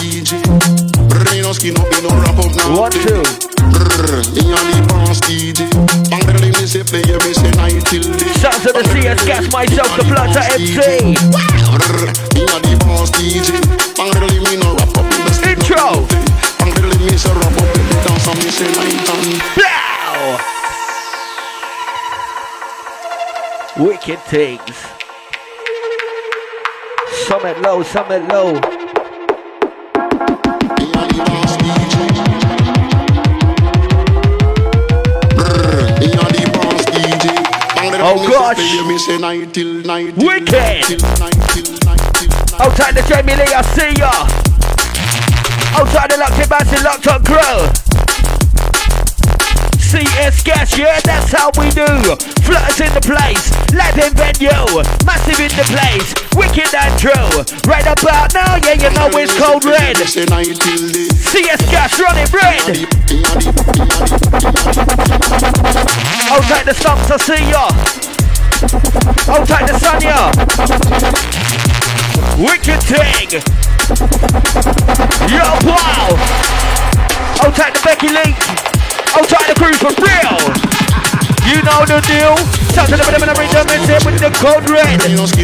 DJ. Brr, no skin up, no wrap up now. 1, 2. Brr, in on the boss DJ. Bang barely me say play, me say night till day. Sounds of the CS Gas, myself, the Flutter MC. Brr, in on the boss DJ. Bang barely me no wrap up in the skin. Intro. Bang barely me say wrap up in the dance and me say night and. Blow. Wicked things. Summit low, summit low. Oh gosh! Wicked! Outside the Jamie Lee, I see ya! Outside the Lucky Massive Locked On Crew! CS Gas, yeah, that's how we do! Flutters in the place, live in venue, massive in the place, wicked and true! Right about now, yeah, you know it's cold red! CS Gas, running red! Outside the stumps, I see ya! Outside the sun, ya! Wicked thing! Yo, wow! Outside the Becky Link! Outside the crew for real! You know the deal! Sounds of the rhythm and the rhythm is here with the code red!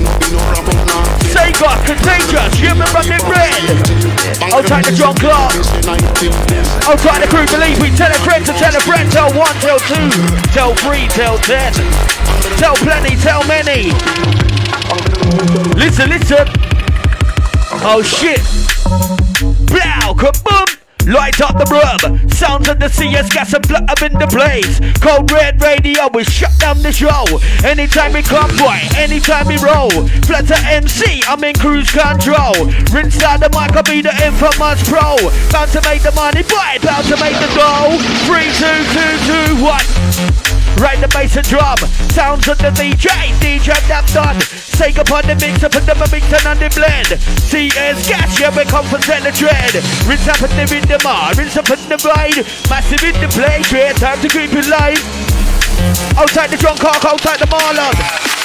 Sega, contagious, human running red! Outside the John Clark! Outside the crew, believe we tell a friend to tell a friend, tell 1, tell 2, tell 3, tell 10, tell plenty, tell many! Listen, listen! Oh shit! Blow, kaboom! Light up the room, sounds of the CS Gas and flutter in the place. Cold Red Radio, we shut down the show. Anytime we come, boy, anytime we roll. Flutter MC, I'm in cruise control. Rinse out the mic, I'll be the infamous pro. Bound to make the money, boy, bound to make the dough. 3, 2, 2, 2, 1. Right the bass and drum, sounds of the DJ that done. Sake upon the mix, up in the mix and on the blend. CS Gas, yeah, we come for the dread. Rinse up in the rhythm, rinse up in the ride. Massive in the play, great time to keep it live. Outside the drunk cock, outside the Marlon.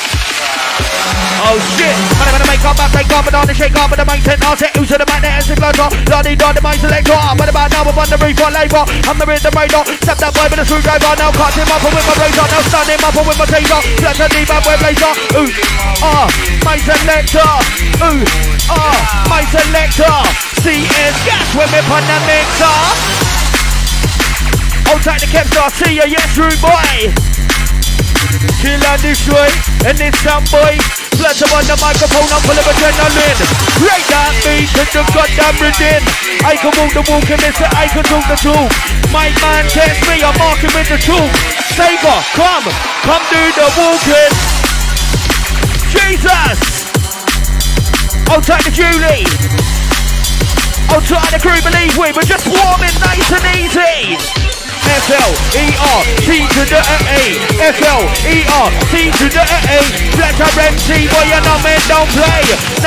Oh shit, I'm gonna make up, break up, and on the shake up, and the main tent, I'll set who's to the man that has the blood drop. Lordy, the main selector, I'm on about now, I'm on the roof for labour. I'm the rhythm radar, step that boy with a screwdriver. Now cut him up with my razor, now stun him up with my taser. Flash a deep up with blazer, ooh, my selector, ooh, my selector. CS Gas when we put the mixer. Outside the Kempstar, see ya, yes, rude boy. Kill and destroy, and this sound boy. Flutter on the microphone, I'm full of adrenaline. Break that beat to the goddamn rhythm. I can walk the walk and miss it, I can talk the talk. My man test me, I'm marking with the talk. Saber, come do the walking. Jesus! Outside the Julie. Outside the crew, believe we, we're just warming nice and easy. F-L-E-R-T to the A. F-L-E-R-T to the A. Flutter MC, boy, you know man, don't play.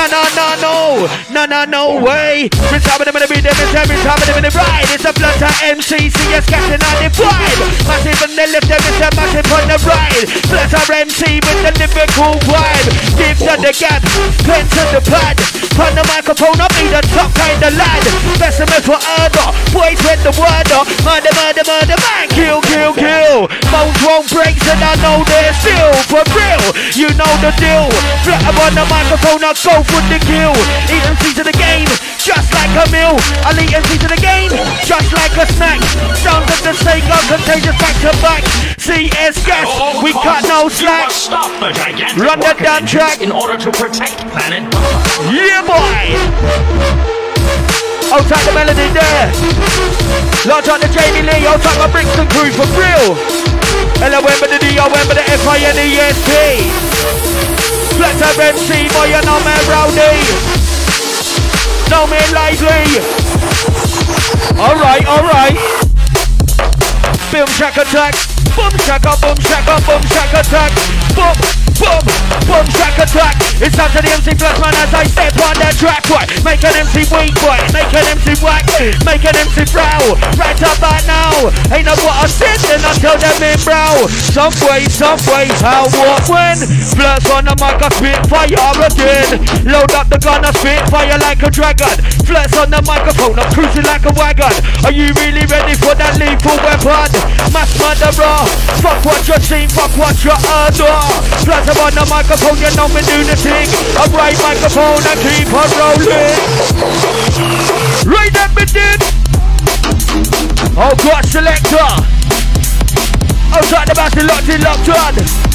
No way. Rinse up in the rhythm, every time in the ride. It's a Flutter MC, CS Captain 95. Massive on the left, it's a massive on the right. Flutter MC with the lyrical vibe. Give to the gap, pen to the pad. On the microphone, I'll be the top kind of lad. Best of for order, boys with the word up. Murder, man, kill. Bones won't break, and I know they're still for real. You know the deal. Flutter on the microphone, I'll go for the kill. Eat MC to the game, just like a meal. I'll eat MC to the game, just like a snack. Sounds of the steak are contagious back to back. CS Gas, we cut no slack. Run the damn track in order to protect planet. Yeah, boy. Outside the melody there. Launch on the Jamie Lee, outside my Brixton crew for real. L-O-M with the D-O-M with the F-I-N-E-S-T. Flutter MC, boy, you know me rowdy. Know me lively. Alright. Film track attack. Boom shaka, boom shaka, boom shaka attack. Boom, boom, boom shaka attack. It's time to the MC Flex man as I step on that track. Boy, make an MC weak, boy, make an MC whack, make an MC brow. Right up right now. Ain't no what I said, then I tell them in brow. Some way, how, what, when. Flex on the mic, I spit fire again. Load up the gun, I spit fire like a dragon. Flex on the microphone, I'm cruising like a wagon. Are you really ready for that lethal weapon? Mass murderer, fuck what you see, fuck what you heard. Flex on the microphone, you know me do the thing. I right microphone and keep on rolling. Right that me did. Oh God, selector. Outside the battle, locked on.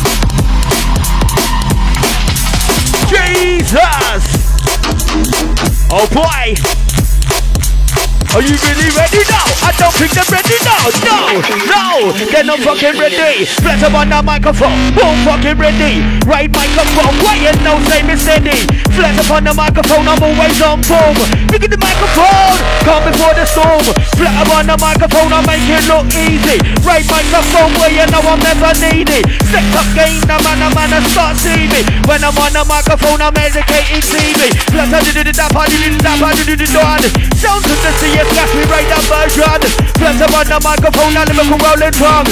Jesus. Oh boy. Are you really ready now? I don't think they're ready now. No, they're not fucking ready. Flex up on the microphone, boom, fucking ready. Right microphone, quiet, no, same is steady. Flex up on the microphone, I'm always on boom. Look at the microphone, calm before the storm. Flex up on the microphone, I make it look easy. Right microphone, where you know I'm never needy. Set up game, the man, I start seeing me. When I'm on the microphone, I'm educating TV. Flex up, sounds of the sea. Gas me right down version. Flex up on the microphone, and lyrical rolling tongue.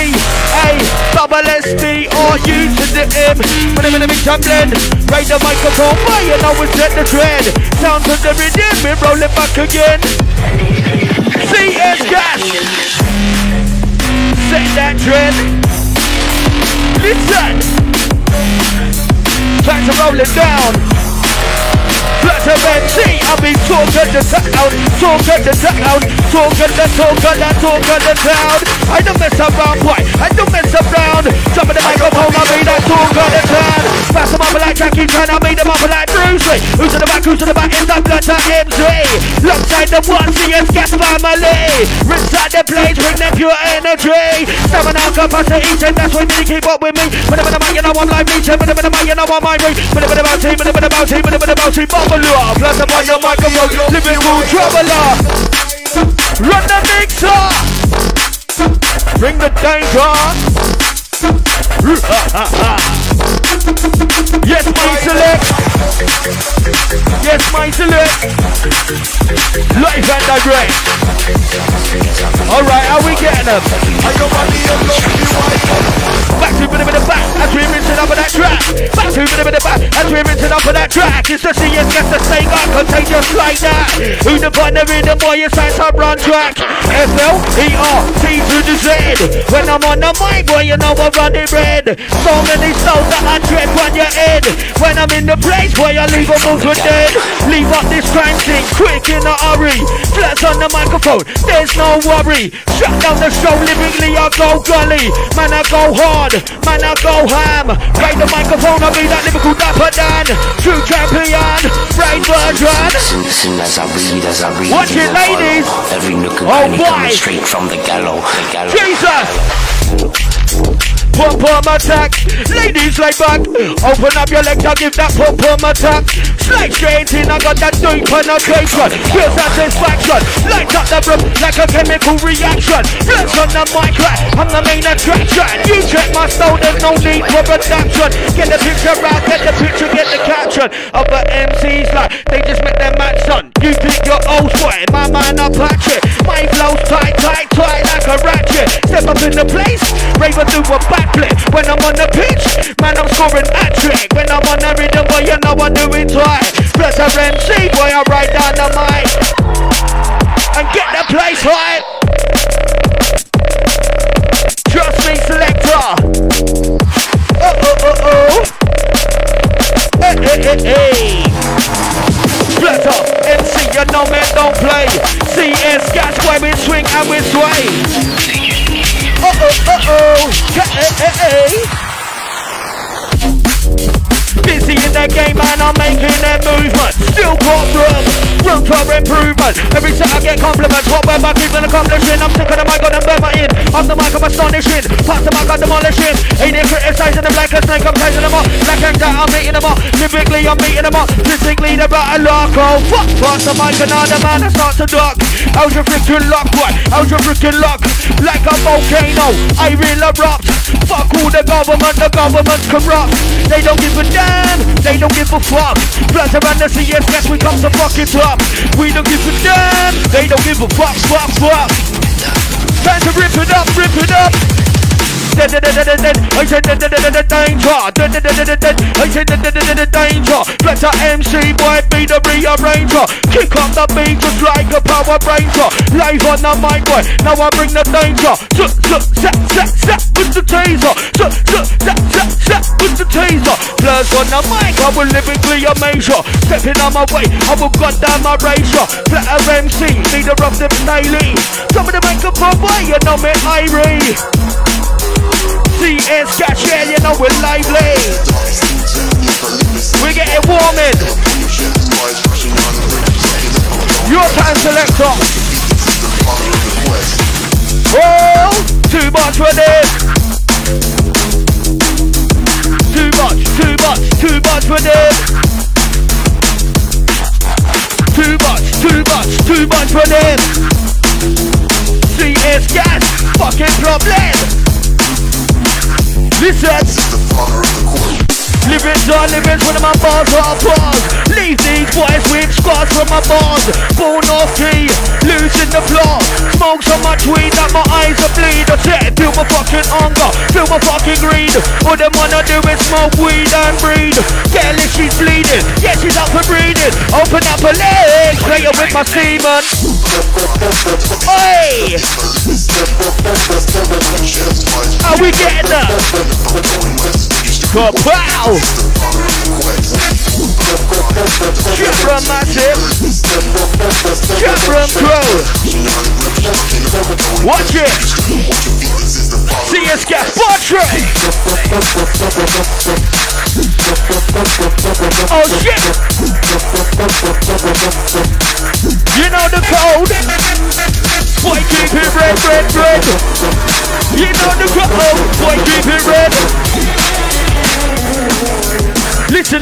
B-A-S-S-D-R-U to the M. When I'm in the mix, I'm blend. Right the microphone, why you know we set the trend. Sound to the rhythm, we're rolling back again. CS Gas. Set that trend. Listen. Back to rolling down. Flex up MC, I'll be talking the town, talking the town, talking the town. I don't mess around, boy, I don't mess around. Jump in the microphone, I'll be that talk of the town. Pass them up like Jackie Chan, I'll beat them up like Bruce Lee. Who's in the back, it's the blood to MC. Alongside the one CS Gas family. Inside the place, bring them pure energy. Stamina capacity, and that's why they keep up with me. Whenever the mic, you know I'm like me. Whenever the mic, you know I'm my ring. Whenever the bouncy, bubbler. Plus I'm on your microphone, living room traveler. Run the mixer. Bring the danger. Yes, my select. Yes, my select. Live and direct. Alright, how we getting them? Back to a bit of the back as we're rinsing up on that track. Back to a bit of the back as we're rinsing up on that track. It's the CS Gas to stay on contagious like that. Who the partner in the boy is signs up run track. F-L-E-R-T to the Z. When I'm on the mic, boy, you know I run it red. So many souls that I drip on your head. When I'm in the place, boy, I leave them all for dead. Leave up this crime scene quick in a hurry. Flex on the microphone, there's no worry. Shut down the show, lyrically I go gully. Man, I go hard, man, I go ham. Right the microphone, I'll be that lyrical dapper Dan. True champion, right version. Listen as I read. Watch it, ladies. Every nook and cranny coming straight from the gallows. Jesus! Pom-pom attack, ladies lay back. Open up your legs, I'll give that pom-pom attack. Slide straight in, I got that deep penetration. Feel satisfaction, light up the room like a chemical reaction. Flex on the mic, I'm the main attraction. You check my style, there's no need for production. Get the picture out, get the picture, get the caption. Other MCs like, they just make their match on. You pick your old sweat, my man I patch it. My flow's tight like a ratchet. Step up in the place, Raven do a backflip. When I'm on the pitch, man I'm scoring hat-trick. When I'm on the rhythm, boy you know I do it right. Plus a MC, boy I ride down the mic and get the place right. Trust me, selector. Hey. Splatter, MC, you know man don't play. CS Gas where we swing and we sway. Hey. Busy in the game and I'm making that movement. Still problem. room for improvement. Every set I get compliments, what we're back even accomplishing. I'm sick of the mic, got them burma in. Off the mic, I'm astonishing. Pass the mic, I'm demolishing. Ain't it criticizing them like a snake, I'm chasing them up. Like I'm that, I'm meeting them up. Lyrically, I'm beating them up. Physically, they're about a lock. Oh, fuck. Pass the mic, another man, I start to duck. How's your freaking luck, boy? How's your freaking luck? Like a volcano, I will erupt. Fuck all the government's corrupt. They don't give a damn, they don't give a fuck. Plus around the CS, guess we come to fuck it up. We don't give a damn, they don't give a fuck. Time to rip it up. I said danger. I said danger. Let a MC boy be the rearranger. Kick up the beat just like a Power Ranger. Live on the mic boy, now I bring the danger. Zap with the taser. Zap with the taser. Blurs on the mic, I will lyrically amazure. Stepping on my way, I will goddamn erasure. Flatter MC, leader of them daily. Some of the microphone boy, you know me Irie. CS Gas, yeah, you know we're lively. We're getting warming. Your time, selector. Oh, too much for this. Too much for this. Too much for this. CS Gas, fucking problem. Listen, living when my bars are bars. Leave these boys with scars from my bars. Born off key, losing the plot. Smoke so much weed that my eyes are bleed. I said, feel my fucking hunger, feel my fucking greed. All them wanna do is smoke weed and breed. Girl, if she's bleeding, yeah, she's up for breeding. Open up her legs, play her with my semen. Oi! Are we getting that? Wow! Chevron massive. Chevron crow. Watch it. CS Gas portrait. Oh shit. You know the code. Boy, keep it red. You know the code. Boy, keep it red. Listen.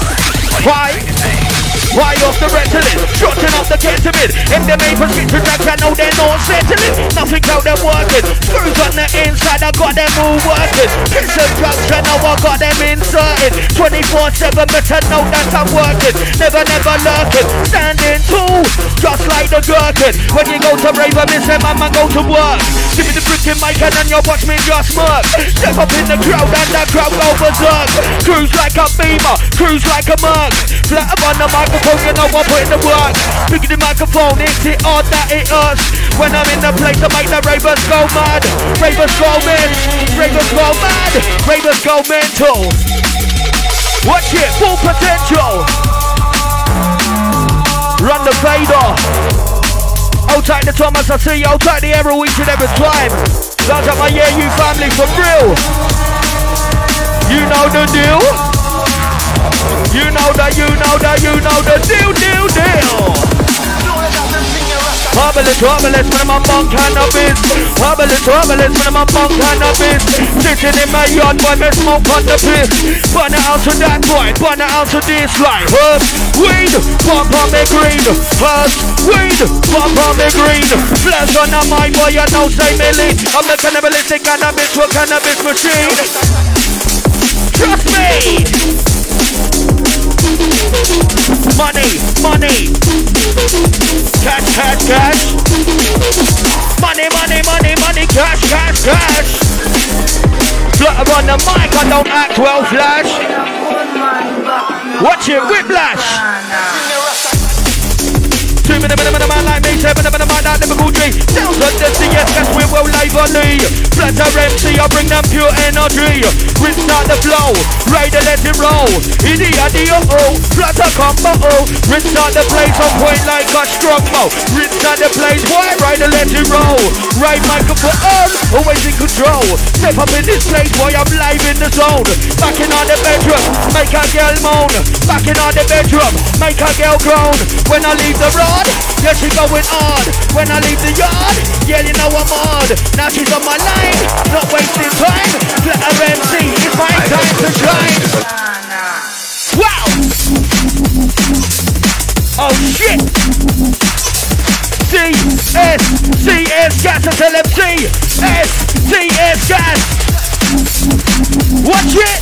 Why off the Ritalin? Shorten up the ketamine. MDMA prescription drugs, I know they're not settling. Nothing out there working. Screws on the inside, I got them all working. Prison drugs, I know I got them inserted. 24/7, but I know that I'm working. Never lurking. Standing tall, just like the gherkin. When you go to rave, I miss them, I'ma go to work. Give me the freaking mic and then you watch me just smirk. Step up in the crowd and the crowd go berserk. Cruise like a Beamer, cruise like a Merc. Flat up on the microphone, you know I put in the work. Picking the microphone, it's it hard that it hurts. When I'm in the place to make the ravers go mad. Ravers go mad, ravers go mad, ravers go mental. Watch it, full potential. Run the fader. Hold tight the Thomas, I see you. Hold tight the arrow each and every time. That's up my you family for real. You know the deal. You know the deal. Hobblers, when I'm on cannabis. Hobblers, when I'm on cannabis. Sitting in my yard, boy, me smoke on the piss. Burn it out to that boy, burn it out to this line. Herb, weed, pump on me green. Herb, weed, pump on me green. Flash on the mic, boy, you know, say me lean. I'm the cannibalistic cannabis for cannabis machine. Trust me. Money. Cash. Money, cash. Flutter on the mic, I don't act well, Flash. Watch it, whiplash. 2 minute man like me, 7 and I might not never go G. Sounds like the CS, that's we will lively. Flatter MC, I bring them pure energy. Rinse out the flow, Raider let it roll. Idiot, flatter combo. Rinse out the place on point like a strong mo. Rinse out the place, why Raider let it roll. Right microphone on, always in control. Step up in this place, boy, I'm live in the zone. Back in on the bedroom, make a girl moan. Back in on the bedroom, make a girl groan. When I leave the rod, yeah, she going hard. When I leave the yard, yeah, you know I'm hard. Now she's on my line, not wasting time. Let her MC, it's my time to shine. Wow! Oh shit! CS gas, I tell them CS gas. Watch it!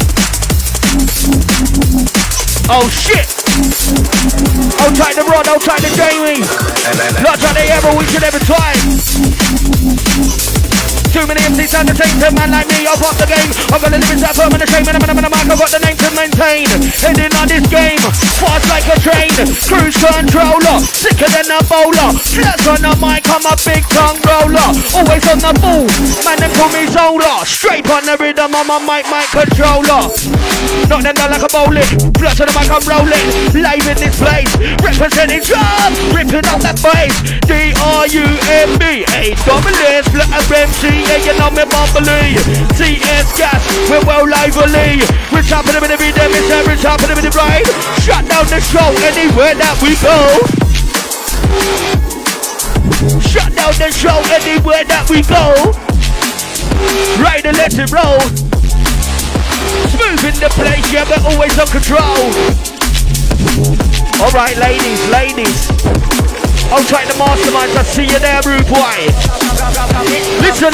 Oh shit! I'll try the rod, I'll try the Jamie. Not try the ever, we should every time. Too many MCs at the same time, man like me, I'll pop the game. I'm gonna live inside firm and the shame, and I'm in the mic, I've got the name to maintain. Heading on this game, fast like a train. Cruise controller, sicker than a bowler. Flats on the mic, I'm a big tongue roller. Always on the ball, man, them call me Zola. Straight on the rhythm, I'm a mic controller. Knock them down like a bowling. Flats on the mic, I'm rolling. Live in this place, representing job, ripping up that bass. D-R-U-M-B, A-double-S, flat MC. Yeah, you know me bubbly. CS gas, we're well lively. We're top of the minute, we're top of the minute, right? Shut down the show anywhere that we go. Shut down the show anywhere that we go. Right and let it roll. Smooth in the place, yeah, we're always on control. Alright, ladies. I'll try the masterminds, I see you there, rude boy. Listen.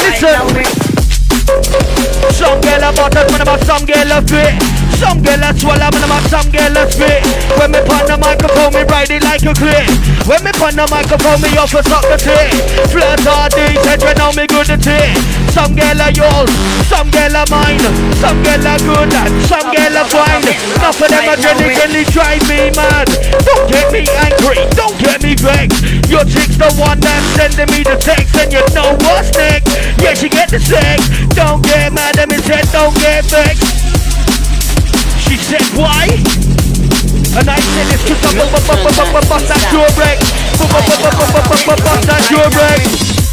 Some girl a butter, man about some girl a fit. Some girl a swallow, man about some girl a spit. When me pon the microphone, me ride it like a clip. When me pon the microphone, me offer suck the tit. Flirt all day, said you know me good at it. Some girl a yours, some girl a mine. Some girl a good and some girl a fine. Enough of them a genuinely drive me mad. Don't get me angry, don't get me vexed. Your chick's the one that's sending me the text, and you know what's next. Yeah, she get the sex. Don't get mad at me, said don't get vexed. She said why? And I said it's cause I'm bust that your wreck. Bust that your wreck.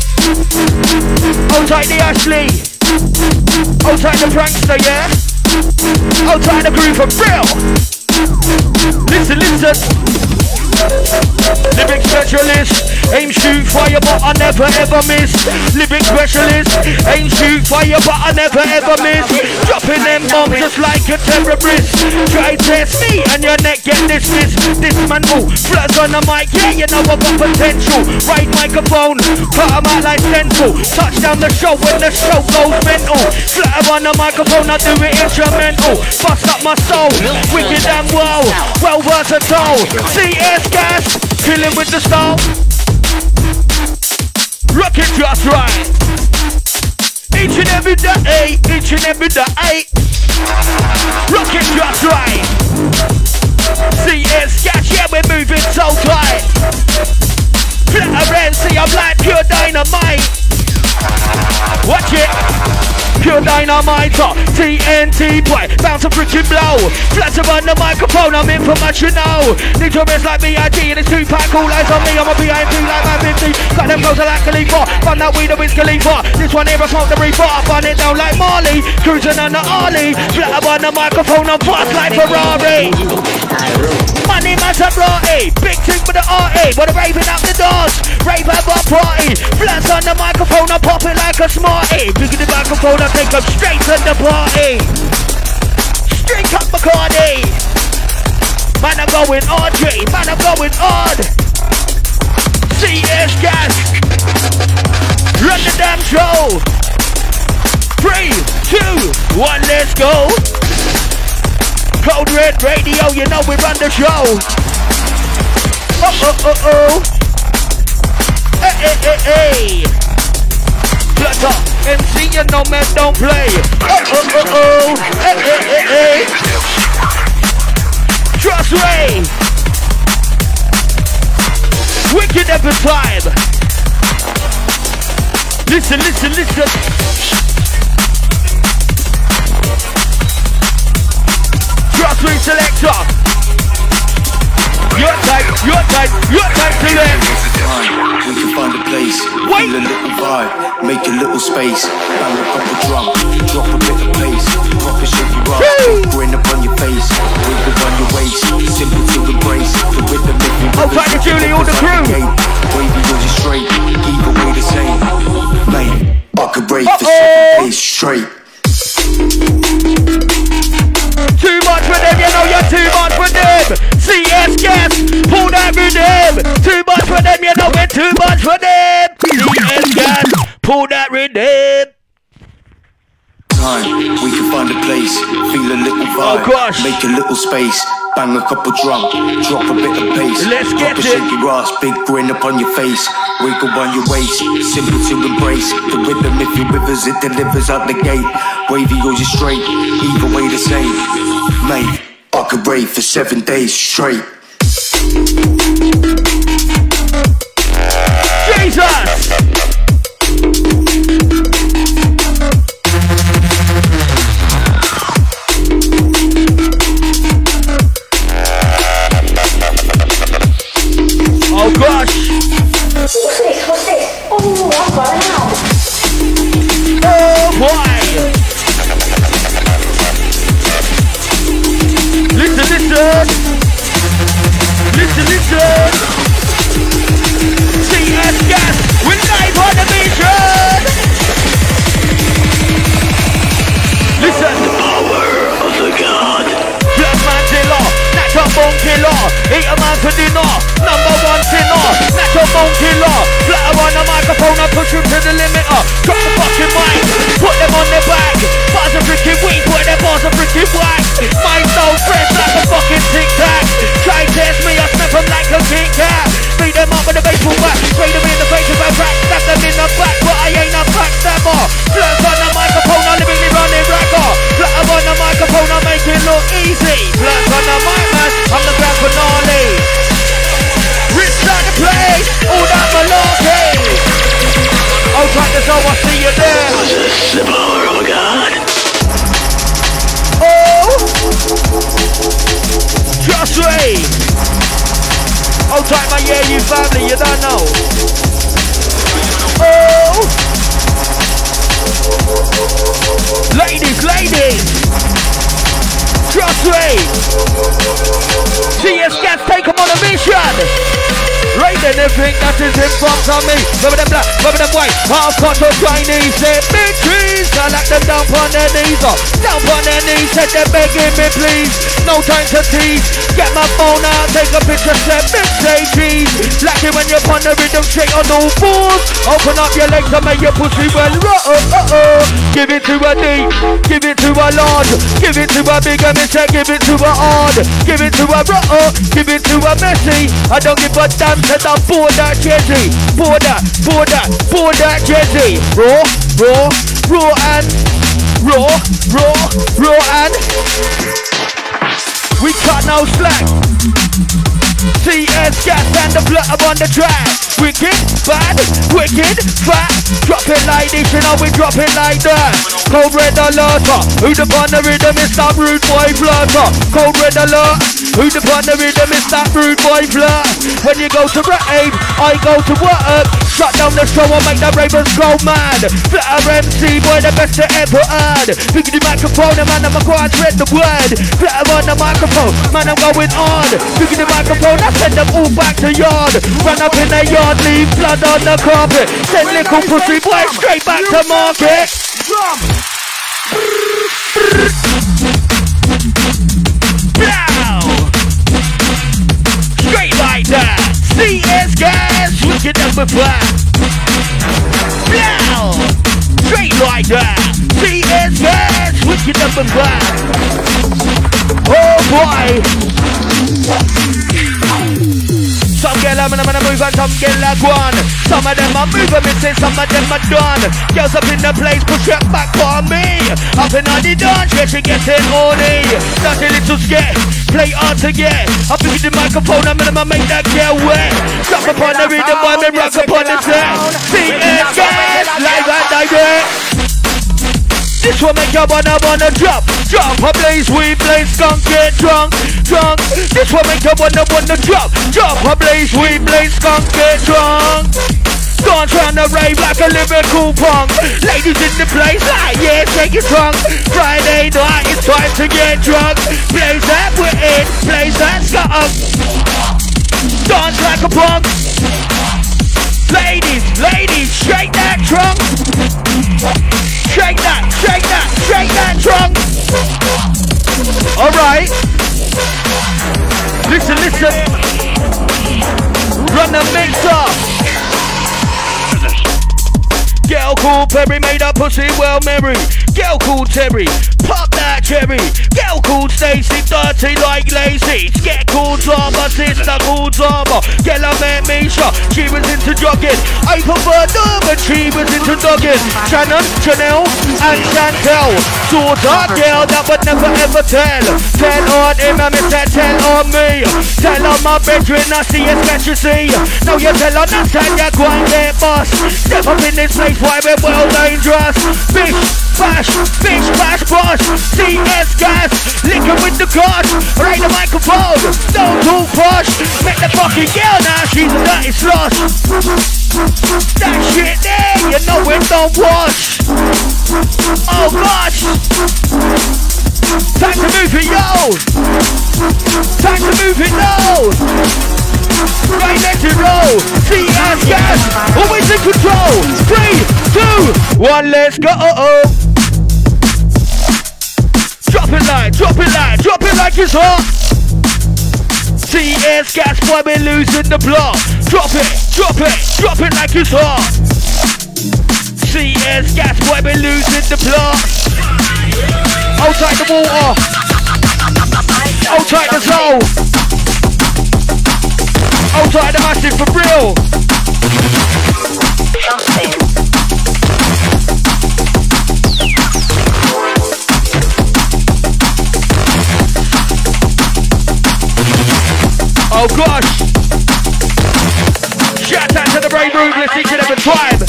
Hold tight the Ashley. Hold tight the prankster, yeah? Hold tight the crew for real. Listen. Lyric specialist, aim, shoot, fire, but I never ever miss. Lyric specialist, aim, shoot, fire, but I never ever miss. Dropping them bombs just like a terrorist. Try test me and your neck get dismissed. Dismantle, flirts on the mic, yeah, you know I've got potential. Right microphone, cut 'em out like stencil. Touch down the show when the show goes mental. Flatter on the microphone, I do it instrumental. Bust up my soul, wicked and well versatile. CS gas, killing with the style. Rock it just right. Each and every day. Rock it just right. CS gas, yeah, we're moving so tight. Flatter MC, I'm like pure dynamite. Watch it. Pure dynamite, TNT boy, bounce a freaking blow. Flatter on the microphone, I'm informational. Need to rest like B.I.G. and it's 2-pack, all eyes on me. I'm a B.I.M.P. like my 50. Got them goes like Khalifa, fun that weed with Khalifa. This one here I smoke the reefer, I burn it down like Marley. Cruising on the Harley, flatter on the microphone, I'm fast like Ferrari. Money Maserati, big thing for the RA. Wanna raving up the doors, rave at our party. Flats on the microphone, I pop it like a smarty. Big in the microphone, I take them straight to the party. Drink up Bacardi. Man, I'm going RG, man, I'm going hard. CS gas, run the damn show. 3, 2, 1, let's go. Code Red Radio, you know we run the show. Oh. Hey. Flutter, MC, you know man don't play. Oh. Hey. Trust Ray. Wicked every time. Listen, listen, listen. Trust me, selector. Your type to them. We can find a place, feel a little vibe, make a little space, bang a couple drum, drop a bit of pace, rock a shaky rock, grin upon your face, wiggle on your waist, simple to embrace, the rhythm if you I'll try to Julie, all the crew. Wavy yours is straight, either way the same, mate, I could rave for 7 days straight. Too much for them, you know you're too much for them. CS gas, pull that rhythm. Too much for them, you know we're too much for them. CS gas, pull that rhythm. Time, we can find a place, feel a little vibe, make a little space, bang a couple drum, drop a bit of bass, let's get it. Shake your ass, big grin upon your face, wiggle on your waist, simple to embrace, the rhythm if you rivers it delivers out the gate, wavy or you straight, either way the same, mate, I could rave for 7 days straight. Jesus! Oh gosh! What's this? Oh, I've got it now. Oh boy! Listen! CS gas, we're live on the mission! Listen! The power of the god. Black man killer, natural bone killer, eat a man for dinner, #1 sinner, natural bone killer, flatter on the microphone, I push him to the limiter, drop the fucking mic, put them on their back, bars of freaking weed, put their bars of freaking whack, mind so fresh like a fucking tic-tac, try test me, I snap them like a Kit Kat, beat them up with a baseball bat, spray them in the face with a rack, stab them in the back, but I ain't a backstabber, flirts on the microphone, I live in the running racker, flatter on the microphone, I make it look easy, flirts on the mic man, I'm the grand finale, rich like the place, all that malarkey, I'll try this out, I'll see you there. Possess the power of a god. Oh, just wait. I'll try my you family, you don't know. Oh, ladies, just wait. CS gas, take them on a mission. Raid anything that is in front of me. Rubber them black, rubber them white, half cut or Chinese. Say big trees, I like them down on their knees. Down on their knees, said they're begging me please. No time to tease. Get my phone out, take a picture, say big say cheese. Like it when you're on the rhythm, straight on all fours. Open up your legs and make your pussy well. Give it to a D, give it to a large, give it to a big and say give it to a hard, give it to a give it to a messy. I don't give a damn. Let them pour that Jezzy, pour that Jezzy. Raw and we cut no slack. CS gas and the blood on the track. Wicked, bad, wicked, fat. Drop it like this, you know we drop it like that. Cold red alert, who the on the rhythm is that rude boy flirter. Cold red alert, who the on the rhythm is that rude boy flirt. When you go to rave, I go to work. Shut down the show and make the ravens go mad. Flatter MC, boy, the best they ever had. Pick the microphone, and man, I'm going to read the word. Flatter on the microphone, man, I'm going on. Pick the microphone, I send them all back to yard. Run up in the yard, leave blood on the carpet. Send little pussy boy straight back to market. Blow! Straight like that. CS gas, wicked number 5. Blow! Straight like that. CS gas, wicked number 5. Oh boy! Some girl I'm gonna move and some girl like one. Some of them are moving, missing, some of them are done. Girls up in the place, push it back on me. Up in on the dance, yeah, she getting horny. Not a little scared, play hard to get. I pick the microphone, I'm gonna make that girl wet. Jump upon the rhythm while me rock upon the set. CS gas, live and direct. This will make you wanna drop. Drop a blaze, we blaze, skunk, get drunk. This will make you wanna drop. Drop a blaze, we blaze, skunk, get drunk. Dance round the rave like a lyrical punk. Ladies in the place, like yeah, take it drunk. Friday night, it's time to get drunk. Blaze that, we're in. Blaze that, skunk. Dance like a punk. Ladies, shake that trunk. Shake that trunk. Alright. Listen. Run the mixer. Girl called Perry made her pussy well merry. Girl called Terry, pop that cherry. Girl called Stacy, dirty like lazy. Get called Zama, sister called Zama. Girl I met Misha, she was into jogging. I prefer but she was into dogging. Shannon, Chanel, and Chantel. Daughter girl that would never ever tell. Tell on him, I miss that tell on me. Tell on my bedroom, I see a sketch you see. Now you tell on that time you're going to get bust. Step up in this place, why we're well dangerous. Bitch bash boss. CS gas, liquor with the cards. Right the microphone, don't talk posh. Met the fucking girl now, she's a dirty slush. That shit there, you know it don't wash. Oh gosh. Time to move it, yo. Time to move it, no. Right, let it roll. CS gas, always in control. 3, 2, 1, let's go. Drop it like it's hot. CS gas, boy, we're losing the plot. Drop it like it's hot. CS gas, boy, we're losing the plot. Hold tight the water. Hold tight the soul. Hold tight the massive for real. Oh gosh! Shout out to the Brave Ruthless each and every time!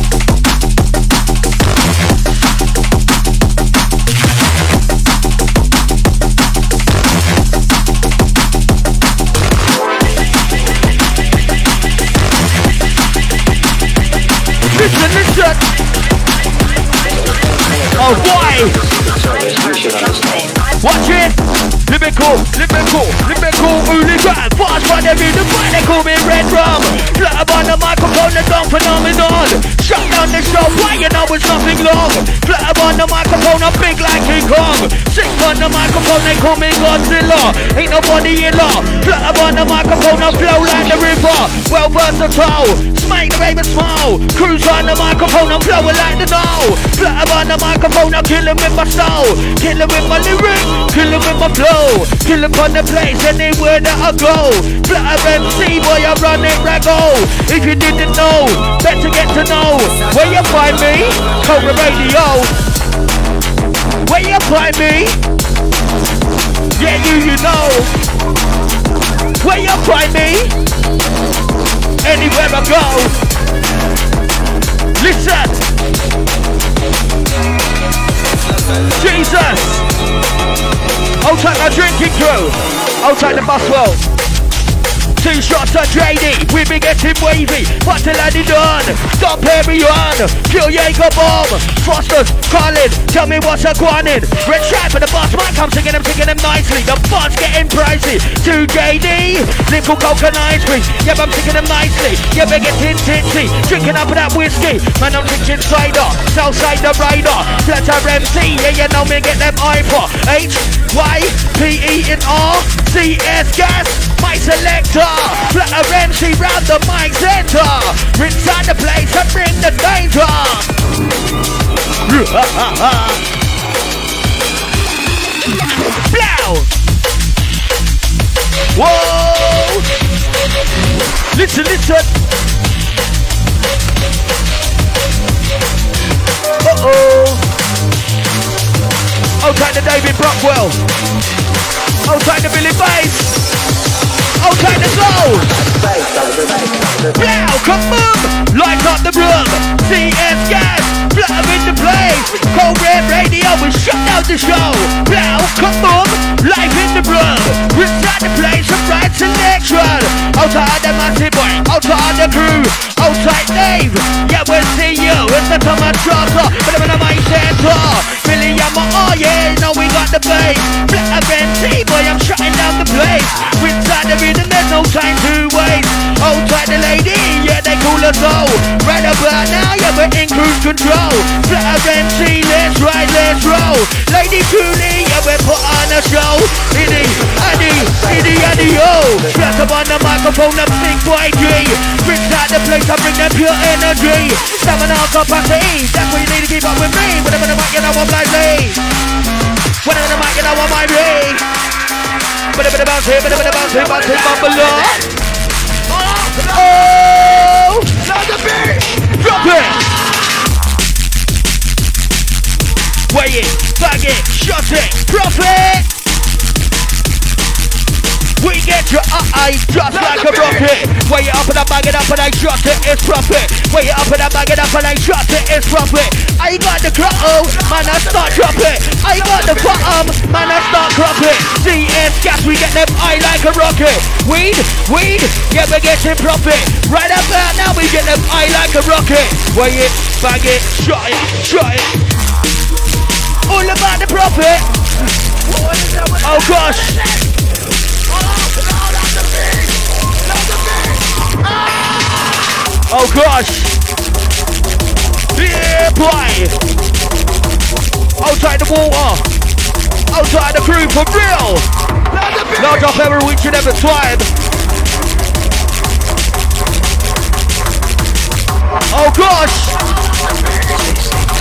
Listen! Oh boy! Watch it! Lyrical hooligan. Fast runner in the fight, they call me Red Rum. Flat up on the microphone, the dumb phenomenon. Shut down the show, why you know it's nothing long. Flat up on the microphone, I'm big like King Kong. Sick on the microphone, they call me Godzilla. Ain't nobody in law. Flat up on the microphone, I flow like the river. Well versatile, smite the raven smile. Cruise on the microphone, I'm flowing like the now. Flat up on the microphone, I'm killing with my style. Killing with my lyrics, killing with my flow. Killing on the place anywhere that I go. Flat MC, boy, I run it raggo. If you didn't know, better get to know. Where you find me? Cobra Radio. Where you find me? Yeah, you know. Where you find me? Anywhere I go. Listen. Jesus. I'll take my drinking crew. I'll take the bus well. 2 shots of JD, we be getting wavy. What's the laddie done? Stop everyone. Kill Jaeger bomb. Frosters, Colin, tell me what's a guanin. Red stripe for the boss mic, I'm singing them nicely. The bond's getting pricey. 2 JD, little coconut ice cream. Yeah, I'm singing them nicely. Yeah, we're getting tipsy. Drinking up of that whiskey. Man, I'm drinking cider. Southside the rider. Flatter MC, yeah, you know me, get them IPA. HYPENR. CS gas, my selector. Flatter MC round the mic center. Inside the place and bring the danger. Blow. Whoa. Listen. I'll take the David Brockwell. I'll take the Billy Bass. I'll take the soul. kaboom! Light up the room. CS gas, blood in the place. Cold Red Radio, we shut down the show. Blow, kaboom, life in the room. Inside the place, some right selection. Outside the massive boy, outside the crew. Outside Dave, yeah, we'll see you. It's the time of trouble, but I'm in my center. Billy, I'm oh yeah, now we got the bass. Blood MC, boy, I'm shutting down the place. Inside the rhythm, there's no time to waste. Outside the lady, yeah, they cool us all. Right about now, yeah, we're in cruise control. Blood MC, let's ride, let's roll. Lady Julie, yeah, we put on a show. Iddy, oh. Plus up on the microphone, I'm Big Boy G. Inside the place, I bring that pure energy. Stamina capacity, that's what you need to keep up with me. Whatever the mic, you know I'm lively. Whatever the mic, you know I'm lively. Whatever the bounce here, bounce here, below. Oh, not the beat. Drop it. Weigh it, bag it, shot it, profit. We get your eye just like a rocket. Weigh it up and I bag it up and I shot it, it's profit. Weigh it up and I bag it up and I shot it, it's profit. I got the crotto, man I start drop it. I got the bottom, man I start crop it. CS gas, we get them eye like a rocket. Weed, yeah we're getting profit. Right about now we get them eye like a rocket. Weigh it, bag it, shot it. All about the profit. Oh gosh. Oh gosh! Yeah, boy! Outside the water! Outside the crew for real! No drop every week and every time! Oh gosh!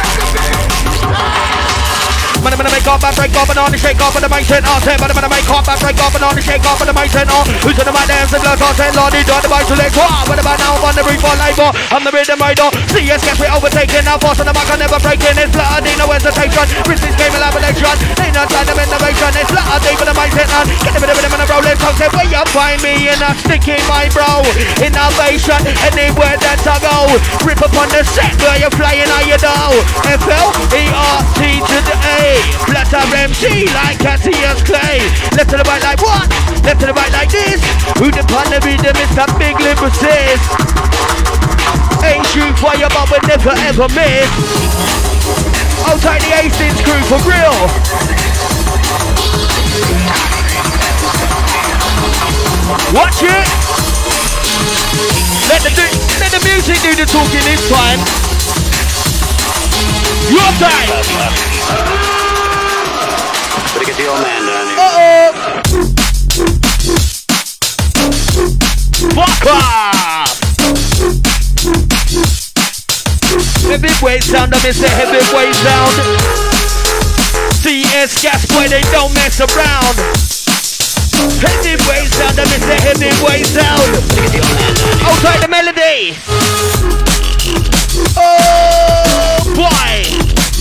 Man, I'm gonna make up and break up and on the shake off and the mic turn off. Man, I'm gonna make up and break up and on the shake off and the mic turn off. Who's in the mic dance and blood off and Lordy on the mic to let go. What about now? I'm on the brief for life. I'm the rhythm rider. CS gets me overtaken. Now force on the mic, I'm never breaking. It's blood, ain't no hesitation. British game elaboration. Ain't no time of innovation. It's blood, ain't for the mic turn on. Get the rhythm and the rolling tongue. Say where you find me in a sticky my bro. Innovation, anywhere that I go. Rip upon the set where you're flying, how you know. FLERT to the A. Flutter MC like Cassius Clay. Left to the right like what? Left to the right like this. Who the partner rhythm is that big lyricist. Ain't shoot fire but we never ever miss. Outside the Hastings crew for real. Watch it. Let the music do the talking this time. Your time. Better get the old man down here. Fuck off! Heavyweight sound, I miss a heavyweight sound. CS gas boy, they don't mess around. Heavyweight sound, I miss a heavyweight sound. Outside the melody. Oh boy!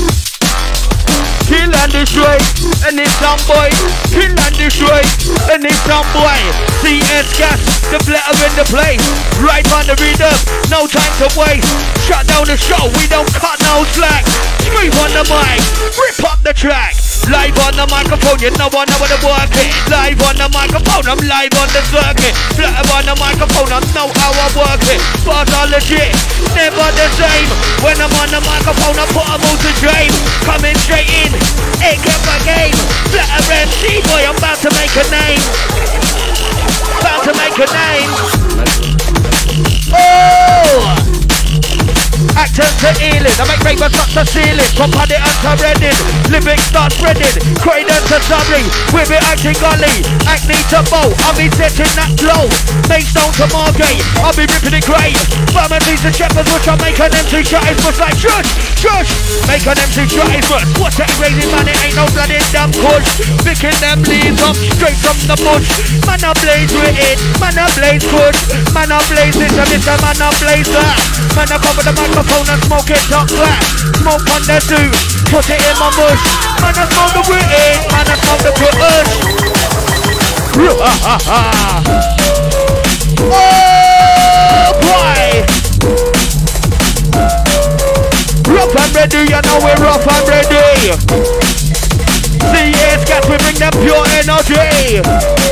Kill and destroy, any sound boy. Kill and destroy, any sound boy. CS gas, the flatter in the place. Right on the rhythm, no time to waste. Shut down the show, we don't cut no slack. Smooth on the mic, rip up the track. Live on the microphone, you know I know what to work it. Live on the microphone, I'm live on the circuit. Flatter on the microphone, I know how I work it. But all legit, never the same. When I'm on the microphone, I put them all to shame. Coming straight in, it kept my game. Flatter MC, boy, I'm about to make a name. About to make a name. Oh! Actors to healing, I make ravers touch the ceiling. From paddy and to redding, lyrics start spreading. Cradle to sorry, with it acting golly. Acne to bow, I'll be setting that flow. Maidstone to Margate, I'll be ripping it great. Pharmacies to shepherds, which I make an MC shot his bush like shush. Make an MC shot his bush. What's that crazy man, it ain't no bloody damn push. Picking them leaves up straight from the bush. Man I blaze with it, man I blaze push. Man I blaze this and this, man I blaze that. Man I cover the microphone and smoke it top flat. Smoke on the suit, put it in my bush. Man I smoke the British, man I smoke the British. Oh boy! ready, you know we're rough and ready. CS Gas, we bring them pure energy.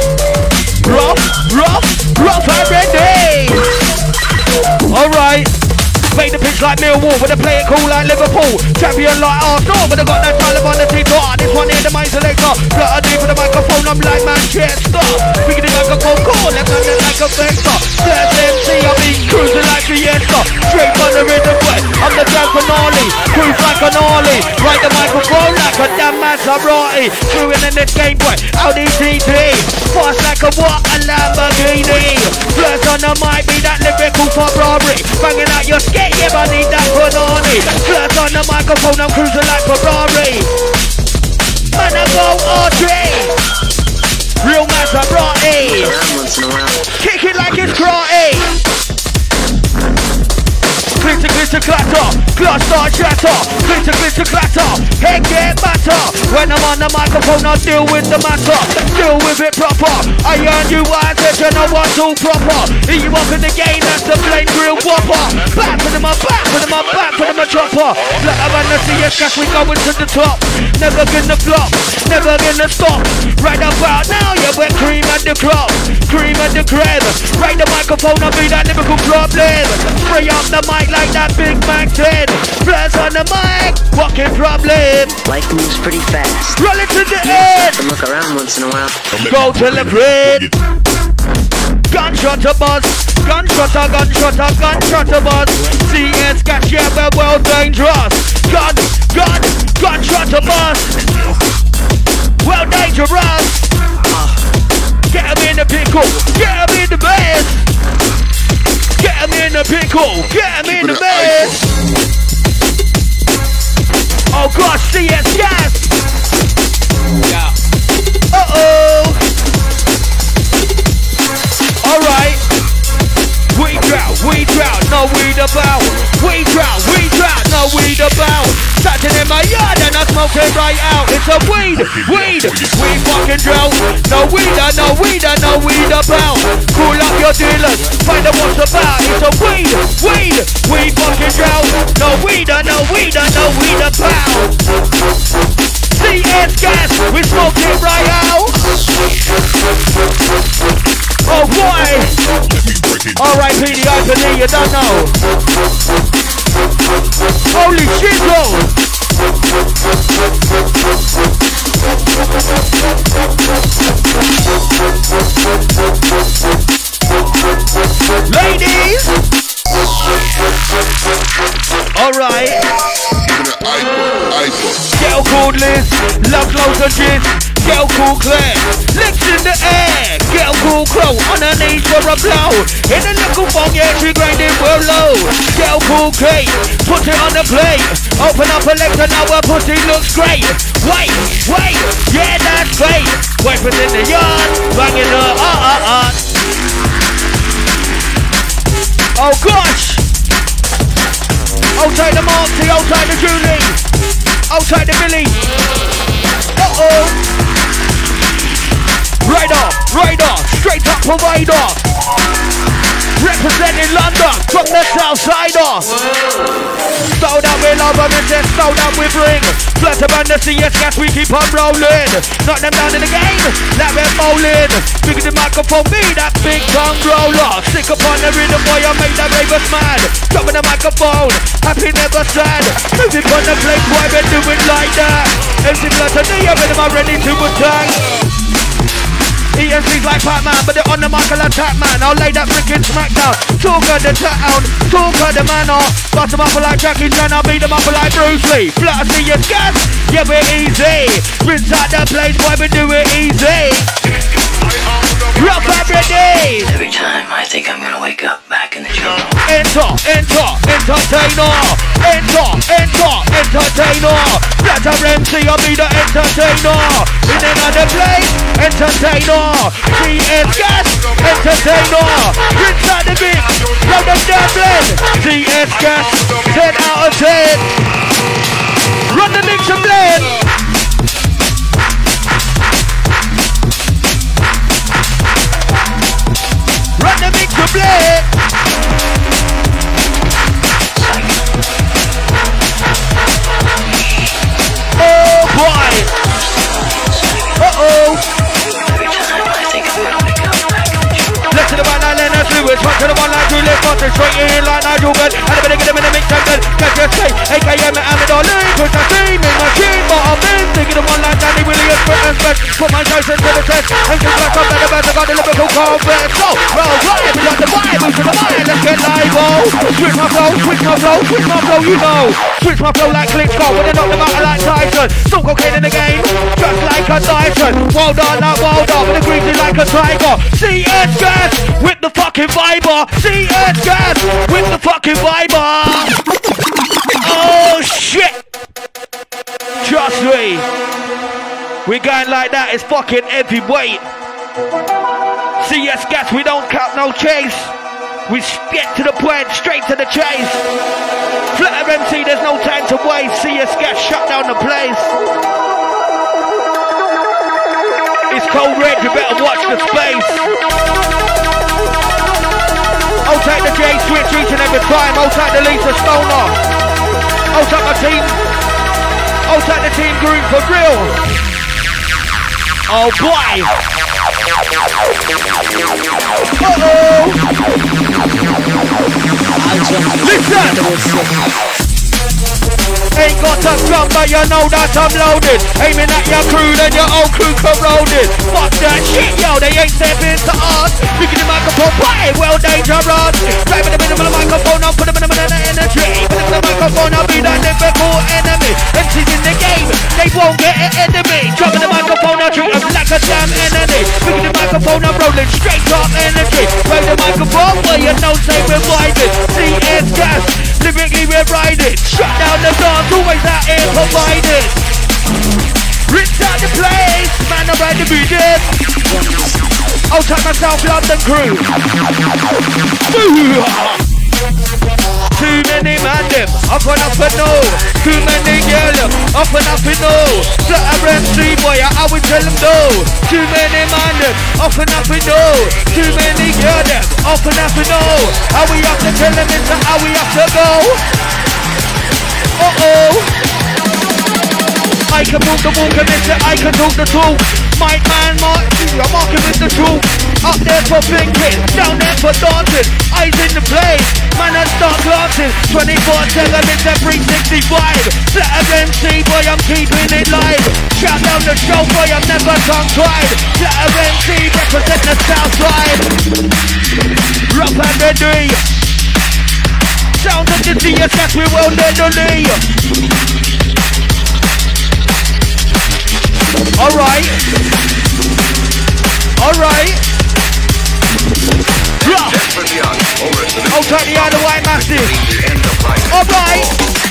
Rough and ready. Alright. Make the pitch like Millwall, but they play it cool like Liverpool. Champion like Arsenal, but they got no talent on the team. This one here, the mind selector. Flutter deep for the microphone, I'm like Manchester. Speaking it like a Coca-Cola, like a vector. There's MC, I mean cruising like Fiesta. Straight on the rhythm, boy. I'm the Grand Finale. Cruise like an Ollie. Ride the microphone like a damn Maserati. Screwing in this game, boy. Audi TT. Fast like a what? A Lamborghini. Flirts on the mic, be that lyrical Ferrari. Banging out your skate. Yeah, I need that Konami. Flirt on the microphone, I'm cruising like Ferrari. Man, I go R3. Real Maserati. Kick it like it's karate. Glitter, clatter, glass start shatter. Glitter, clatter, head get matter. When I'm on the microphone, I deal with the matter. Deal with it proper. I earn you attention, I want all proper. Eat you up in the game, that's the flame grill whopper. Back for them, back for them, chopper. Like I'm on the CS Gas, we going to the top. Never gonna flop, never gonna stop. Right about now, yeah, we're cream at the crop. Cream at the crib. Right the microphone, I'll be that lyrical problem. Spray up the mic like that Big Mac 10. Flares on the mic, walking problem. Life moves pretty fast. Roll it to the end. Look around once in a while. Go to the grid. Gunshot a buzz. Gunshot a buzz. CS Gas, yeah, we're well dangerous. Gunshot a buzz. Well dangerous. Get him in the pickle. Get him in the mess. Get him in the pickle. Get him in the mess. Oh gosh, CS Gas. Yeah. Uh-oh. Alright. We drought, no weed about. We drought, no weed about. Touching in my yard and I smoke it right out. It's a weed. We fucking drought. No weed about. Cool up your dealers, find out what's about. It's a weed. We fucking drought. No weed about. CS Gas, we smoke it right out. Oh boy! Alright, PD, you don't know. Holy shit, bro! Ladies! Alright. Girl called Liz, love loads of jizz. Girl cool Claire, licks in the air. Girl cool Crow, on her knees for a blow. In a little phone, yeah, she grinding real low. Girl cool Kate, put it on the plate. Open up her legs and now her pussy looks great. Wait, yeah, that's great. Wipers in the yard, banging her, Oh gosh! Outside the Marty, outside the Julie, outside the Billy. Uh-oh! Rider, straight up provider. Representing London from the south side. Sold out with love and then sold out with ring. Flat about the CS Gas, we keep on rolling. Knock them down in the game, like we're bowling. Big the microphone, be that big tongue roller. Sick upon the rhythm, boy, I made that ravers mad. Dropping the microphone, happy never sad. Moving on the place, why we do it like that? MC Flutter, do you rhythm, I'm ready to attack. EMC's like Pac-Man, but they're on the mic like Tap-Man. I'll lay that freaking smackdown. Talk of the town, talk of the manor. Bust them up like Jackie Chan, I'll beat them up like Bruce Lee. Flutter CS Gas, yeah, we're easy. Rinse out the place, boy, we do it easy. Rough every day. Every time I think I'm gonna wake up back in the jungle. Entertainer. Flutter MC, I'll be the entertainer. In another place, entertainer. CS Gas, entertainer. Rinse out the beat, blow them down blend. CS Gas, 10 out of 10. Run the mix and blend. Run the mix and blend. concentrating like Nigel Gunn. And I'm gonna get them in the mix and good. Catch your say, AKM and Ahmed Ali. Push the team in my team, but I'm in. Thinking of one like Danny Williams, Britain's best. Put my Tyson to the test. And just like I'm better, I got the Liverpool convert. So, roll, right, we got the vibe, we to the mind. Let's get live, oh. Switch my flow, switch my flow, switch my flow, you know. Switch my flow like Klitschko, when they knock them out like Tyson. Still cocaine in the game, just like a Dyson. Wild on like wild on, with the greasy like a tiger. CS Gas, with the fucking viber. CS Gas, with the fucking viber. Oh shit. Trust me. We going like that, it's fucking heavyweight. CS Gas, we don't cut no chase. We get to the point, straight to the chase. Flutter MC, there's no time to waste. CS Gas, shut down the place. It's cold red, you better watch the space. I'll take the J switch each and every time. I'll take the Lisa Stoner. I'll take my team. I'll take the team group for real. Oh boy. Uh-oh. Listen. Ain't got a gun, but you know that I'm loaded. Aiming at your crew, then your old crew corroded. Fuck that shit, yo, they ain't stepping to us. Picking the microphone, play well dangerous. Play with the middle of the microphone, I'll put them in the energy. Put them in the microphone, I'll be that difficult enemy. MC's in the game, they won't get an enemy. Dropping the microphone, I'll treat them like a damn enemy. Picking the microphone, I'm rolling straight up energy. Play the microphone, well you know, say we're vibing. CS Gas, lyrically we're riding. Shut down the dance, always out here provided. Rinse out the place, man, I'm ready to be dead. I'll take myself London crew. Too many man them, up and up and no. Too many girl up and up and no. Flutter MC boy, I would tell them no. Too many man them, up and up and no. Too many girl them, up and up and no. How we have to tell them into how we have to go. Uh-oh. I can walk the walk and miss it, I can talk the talk. My man, I'm marking with the truth. Up there for thinking, down there for dancing. Eyes in the place, man I start glancing. 24/7, it's a 365. Flutter MC, boy I'm keeping it live. Shout down the show, boy I'm never tongue-tied. Flutter MC, represent the south side. Rough and ready. Sounds of the CS Gas, we will deadly. Alright. Alright. I'll take the other white massive. Alright.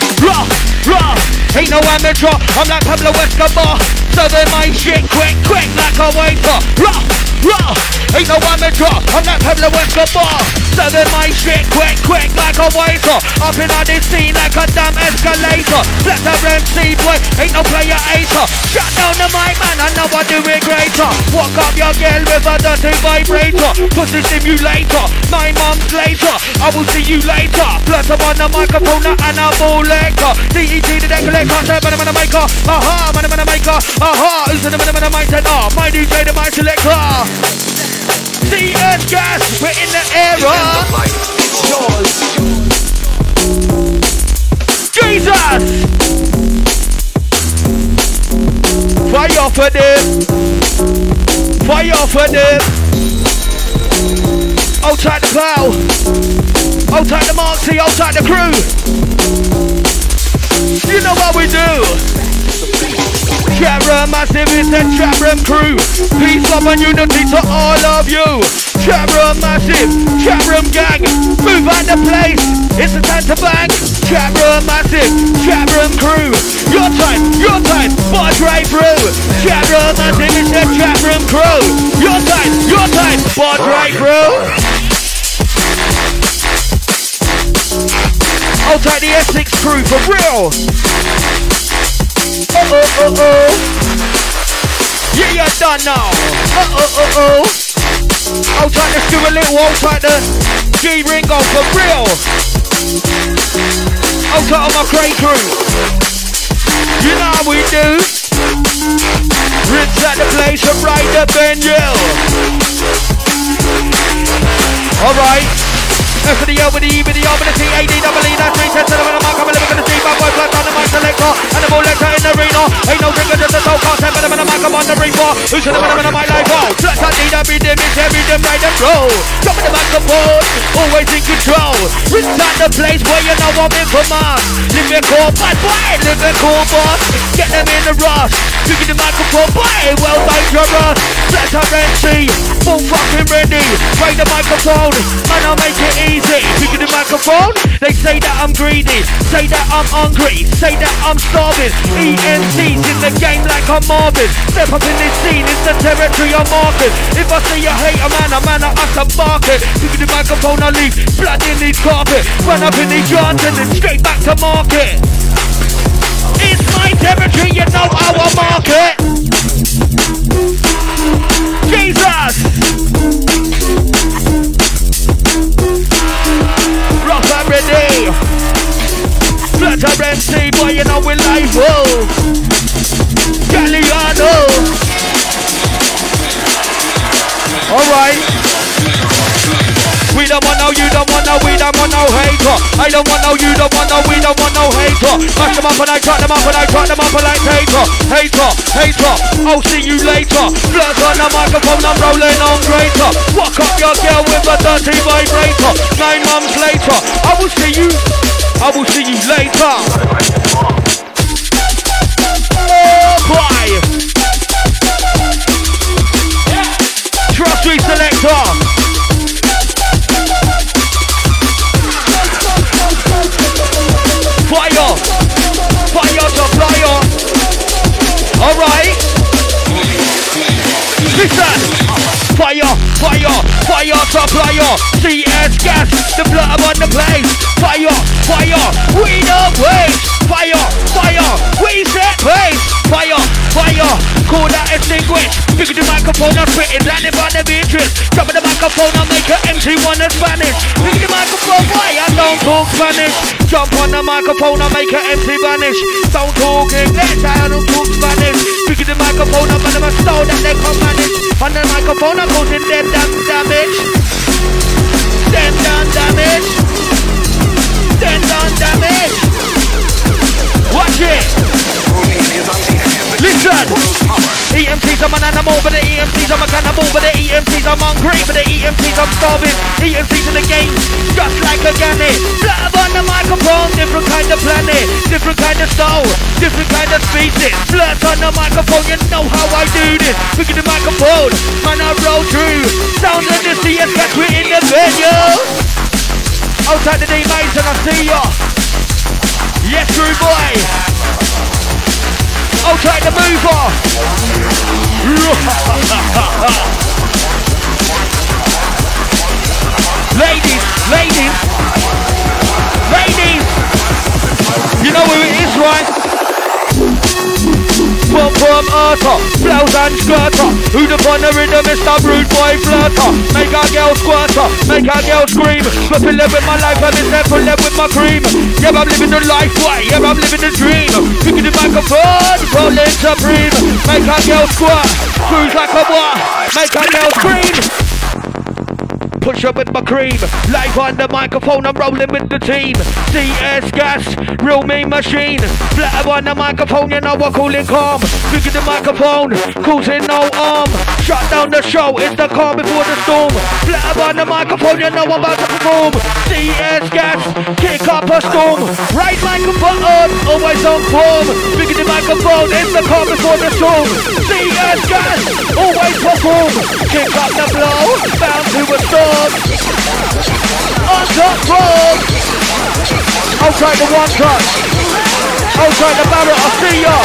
Ain't no amateur, I'm like Pablo Escobar. Serving my shit quick like a waiter. Ain't no amateur, I'm like Pablo Escobar. Serving my shit quick like a waiter. Up in on this scene like a damn escalator. Flutter MC boy, ain't no player hater. Shut down the mic man, I know I do it greater. Walk up your girl with a dirty vibrator. Pussy simulator, 9 months later. I will see you later. Flutter on the microphone and a ball lecture. DET the deck collector, say man a maker. Aha, man a maker. Aha, who's in the man a mic tenor? My DJ the mic selector. CS Gas, we're in the era. Jesus! Fire for them. Fire for them. Outside the plow. Outside the Marksy, outside the crew. You know what we do. Chat room massive, it's the chat room crew. Peace, love and unity to all of you. Chat room massive, chat room gang. Move out the place, it's the time to bang. Chat room massive, chat room crew. Your time, boys right through. Chat room massive, it's the chat room crew. Your time, boys right through. I'll take the Essex crew for real. Yeah, you're done now. I'll try to do a little, I'll try to G-Ringo for real. I'll try on my great crew. You know how we do. Rinse at the place and ride the Benjil. Alright. F for the L with the E with the R with the T, A, D, double E, that's 3, 10, 7, on the mic, I'm living in the sea, my boy, flat on the mic selector, animal lecture in the arena, ain't no trigger, just a soul, can't say, but I'm on the mic, I'm on the reaper, who's in the middle of my life, oh, flat on need a rhythm, it's every rhythm, right and roll, jump in the microphone, always in control, rinse out the place where you know I'm in for mass, live your core, bad boy, live your core, boss, get them in the rush, pick the microphone, boy, well dangerous, flat on MC, full fucking ready, break the microphone, and I'll make it easy, pick the microphone, they say that I'm greedy, say that I'm hungry, say that I'm starving, EMC's in the game like I'm Marvin, step up in this scene, it's the territory I'm marking, if I see you hate a man, I have to bark it, pick the microphone, I leave blood in these carpet, run up in these yards and then straight back to market, it's my territory, you know how I mark it, Jesus, rock every day, Flutter MC, boy, you know we live, whoa, Galliano, alright, we don't want no, you don't want no, we don't want no hater, I don't want no, you don't want no, we don't want no hater, mash them up and I cut them up and I cut them up like hater, I'll see you later, flirt on the microphone, I'm rolling on greater, walk up your girl with a dirty vibrator, 9 months later, I will see you later. Oh boy! Trust me, selector. Fire to flyer. Alright. Listen. Fire to flyer. CS gas, the blood on the place. Fire, we don't waste. Fire, we set pace. Fire, call that extinguish. Pick the microphone, I'm spitting, landing by the beatrice. Jump in the microphone, I'll make an empty one in Spanish. Pick the microphone, why I don't talk Spanish. Jump on the microphone, I'll make an empty vanish. Don't talk English, I don't talk Spanish. Pick the microphone, I'm under my stone that they can manage. On the microphone, I'm causing dead damage. Dead damage. Watch it. Listen. EMC's I'm an animal, but the EMC's I'm a cannibal, but the EMC's I'm hungry, but the EMC's I'm starving. EMC's in the game, just like a gannet. Flat on the microphone, different kind of planet, different kind of style, different kind of species. Flirt on the microphone, you know how I do this. Pick the microphone, man I roll through. Sounds of the CS cats, we're in the venue. Outside the D-Mates and I see ya. Yes, true boy. Outside the mover. Ladies. You know who it is, right? From Earther, blouse and skirter. Who the fun of rhythm, Mr. Rude Boy Flirter. Make a girl squirter, make a girl scream. Fulfill it with my life, I'm in there, full it with my cream. Yeah, I'm living the life way, yeah, I'm living the dream. Picking the microphone, rolling supreme. Make a girl squirt, cruise like a what? Make a girl scream. Push up with my cream, live on the microphone, I'm rolling with the team. CS gas, real mean machine. Flat on the microphone, you know I call it calm. Pick the microphone, causing no harm. Shut down the show, it's the calm before the storm. Flat on the microphone, you know I'm about to perform. CS gas, kick up a storm. Right microphone, always on form. Pick the microphone, it's the calm before the storm. CS gas, always perform. Kick up the blow, bound to a storm. On top rope. Outside the one touch. Outside the barrel, I see ya.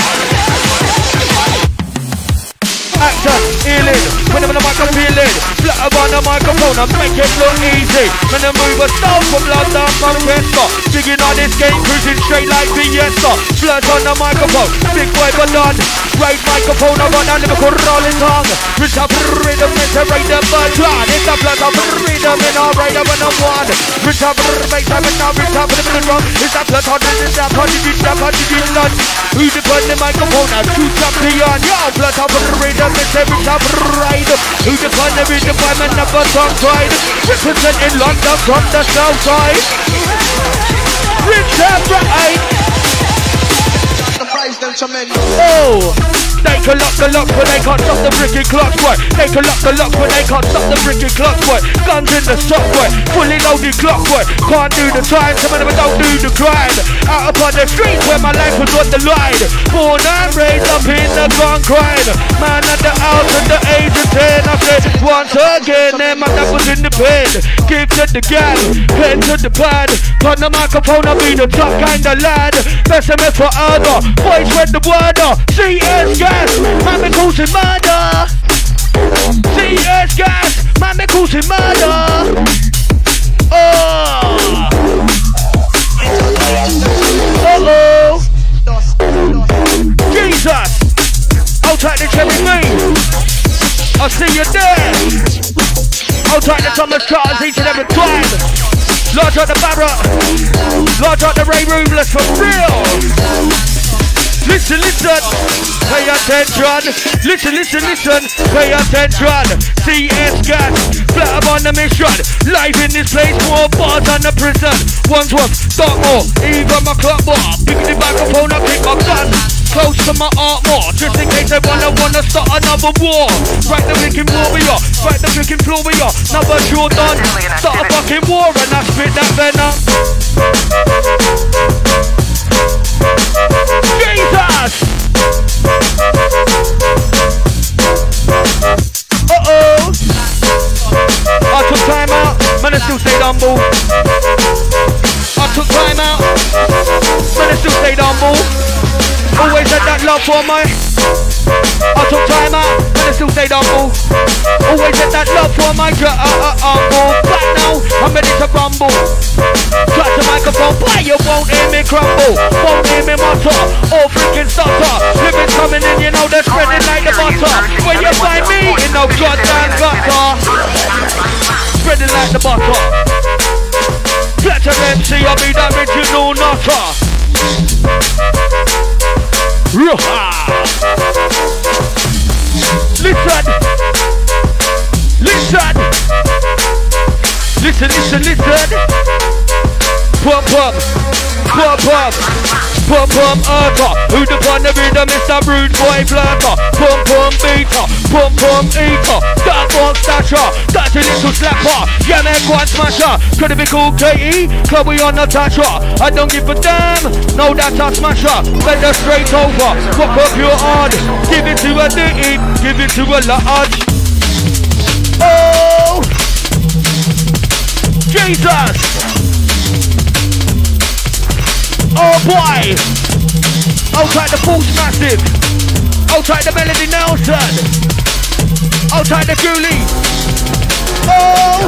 Actor, healing, when I'm on the mic I'm feeling. Flat on the microphone, I make it look easy. When I move a stone from London, Manchester. Digging on this game, cruising straight like Fiesta. Flirt on the microphone, big boy but done. Right microphone, I got a lyrical rolling tongue. Rich up rhythm, it's a right up a clan. It's a flat up rhythm, and I'll ride up and I'm one. Rich up, make time and now rich up in the drum. It's a flat on it's a party, it's a party, it's lunch. Who the microphone, I shoot up beyond. Yo, flat up rhythm. It's every time ride. Who the kind of in the five and never tongue tied. Representing London from the south side. Rich and bright. Oh, they can lock the lock, but they can't stop the freaking clock, boy. They can lock the lock, but they can't stop the freaking clock, boy. Guns in the sock, boy. Fully loaded clock, boy. Can't do the time, some of them don't do the grind. Out upon the streets where my life was on the line. Born and raised up in the concrete. Man at the house at the age of 10. I said once again, them man that was in the pen. Give to the gal, pen to the pad. On the microphone, I'll be the top kind of lad. Best of me for other. Boys spread the word up. CS gas, man me causing murder. CS gas, man me causing murder. Oh. Uh-oh. Jesus. I'll take the cherry bean. I'll see you there. I'll take the Thomas Carters each and every time. Large out the Barrett. Large out the Ray Ruthless for real. Listen, listen, pay attention. Listen, listen, listen, pay attention. CS gas, flat up on the mission. Live in this place, more bars than the prison. One's worth, Dartmoor, even my club bar. Pick the microphone up, pick my gun. Close to my heart more, just in case they wanna start another war. Right the wicked warrior, right the wicked warrior. Another sure done, start a fucking war and I spit that venom. Jesus! Uh-oh! I took time out, man I still stayed humble. I took time out, man I still stayed humble. Always had that love for my. I took time out, man I still stayed humble. Always had that love for my uncle. But now, I'm ready to rumble. Touch the microphone, boy, you won't hear me crumble. Won't hear me mutter, or freaking stutter. Living's coming in, you know they're spreading like the butter. When you find me, in no goddamn gutter. Spreading like the butter. Fletcher MC, I'll be that original nutter. Listen. Listen. Listen, listen, listen. Pump, pump. Pump, pump. Pump, pump, earther. Who the one the rhythm is the rude boy flirter. Pump, pump, beater. Pump, pump, eater. That one stasher. That's a little slapper. Yeah, man, one smasher. Could it be called Katie? Chloe on the Tasha. I don't give a damn. No, that's a smasher. Bend her straight over. Walk up your hard. Give it to a ditty. Give it to a large. Oh! Jesus! Oh boy! I'll take the Force Massive. I'll take the Melody Nelson. I'll take the Julie. Oh!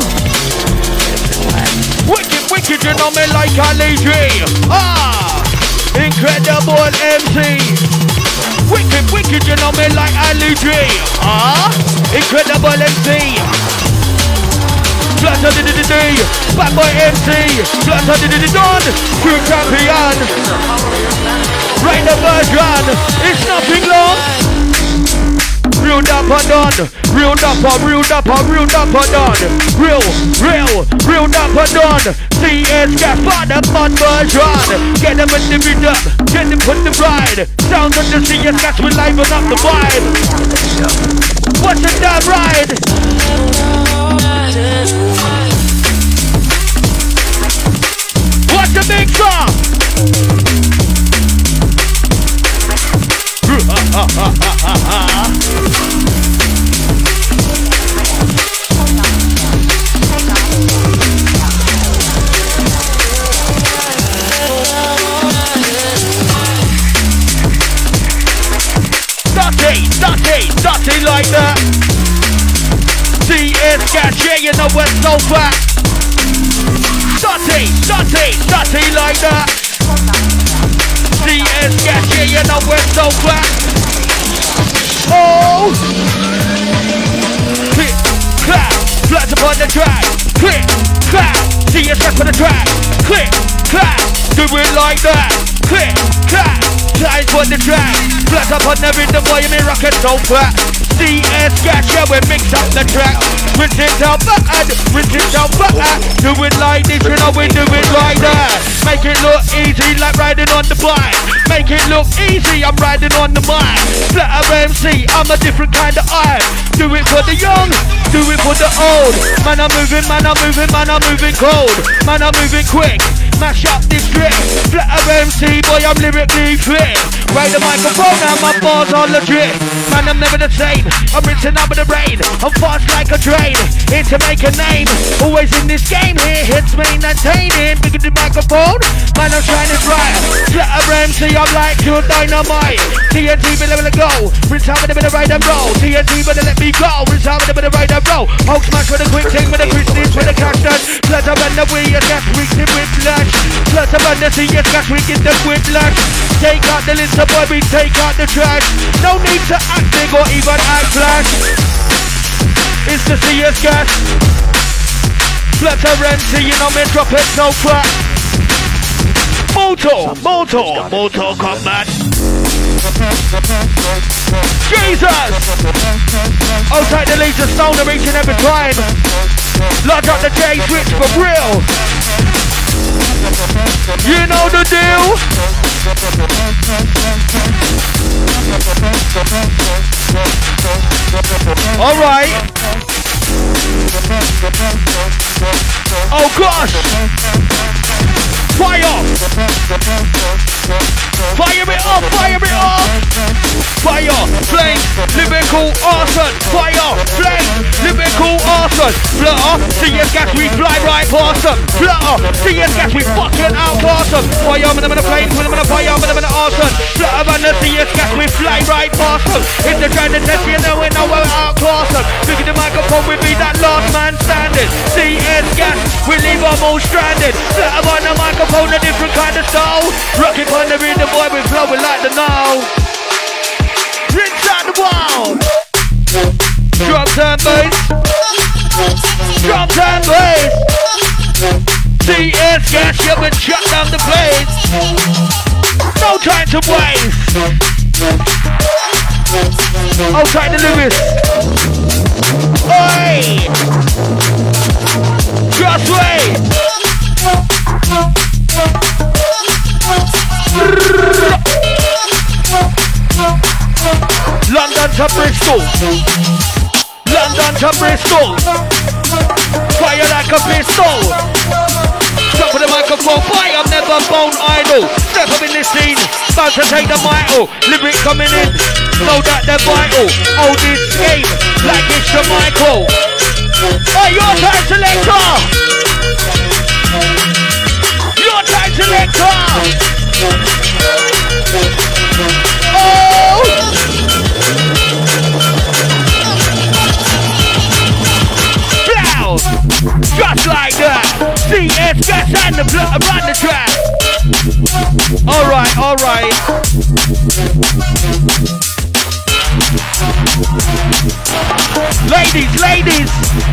Wicked, wicked, you know me like Ali G. Ah! Incredible MC. Wicked, wicked, you know me like Ali G. Ah! Incredible MC. Flatter D-D-D-D, bad boy MC, Flatter D-D-D-Don, crew champion. Right the version, it's nothing long. Real dapper done, real dapper, real dapper, real dapper done. Real dapper done. CS gas for the fun version. Get them in the rhythm, get them put the ride. Sounds of the CS gas will liven up the vibe. What's the damn ride? What's the mixer? Dirty like that. CS gas, yeah, you know we're so fat. Dirty like that. CS gas, yeah, you know we're so fat. Oh! Click, clap, flat upon the track. Click, clap, CS gas on the track. Click, clap, do it like that. Click, clap, tight on the track. Flat up on the rhythm, boy, you may rock it so flat. CS Gas, yeah, we mix up the track. Rinse it down bad, rinse it down bad. Do it like this, you know we do it like that. Make it look easy like riding on the bike. Make it look easy, I'm riding on the mic. Flatter MC, I'm a different kind of eye. Do it for the young, do it for the old. Man, I'm moving, man, I'm moving, man, I'm moving cold. Man, I'm moving quick, mash up this trick. Flatter MC, boy, I'm lyrically fit. Ride the microphone and my bars are legit. Man, I'm never the same, I'm rinsing up with the rain. I'm fast like a train, here to make a name. Always in this game here, hits maintaining. Bigger the microphone, man, I'm shining bright. Flatter MC, I'm like pure dynamite. TNT, better let go. Rinse out with a bit of ride and roll. TNT, better let me go. Rinse out with a bit of ride and roll. Hulk smash with a quick thing, with a Christmas, with a cactus. Flutter and the way, gas, weeks in whiplash. Flutter and the CS Gas, we get the whiplash. Take out the list, boy, we take out the trash. No need to act big or even act flash. It's the CS Gas. Flutter MC, you know me, drop it so flat. Mortal Kombat. Jesus! Outside the laser stoner each and every time. Lodge up the J switch for real. You know the deal. Alright. Oh gosh. Fire! Fire it up! Fire it up! Fire! Flame! Lyrical arson! Fire! Flame! Lyrical arson! Flutter! CS Gas, we fly right past them! Flutter! CS Gas, we fucking out past them! Fire! I'm gonna flame! I'm gonna fire! I'm gonna arson! Flutter and the CS Gas, we fly right past them! If they're trying to test you, know we know we're out class them! Look at the microphone, we be that last man standing! CS Gas, we leave them all stranded! Flutter on the microphone, a different kind of style! Rockin' on the rhythm, boy, we flowing like the now. Rinse out the wall. Drums and bass. Drums and bass. CS Gas, yeah, we shut down the place. No time to waste. Outside the Lewis. Oi! Just wait. London to Bristol. London to Bristol. Fire like a pistol. Stop with the microphone, boy, I'm never bone idle. Step up in this scene, about to take the vital. Lyric coming in, know that they're vital. Hold this game like it's the Michael. Hey, your time, selector. Your time, selector. Oh! Blow! Just like that! CS Gas and the blood around the track! Alright, alright. Ladies!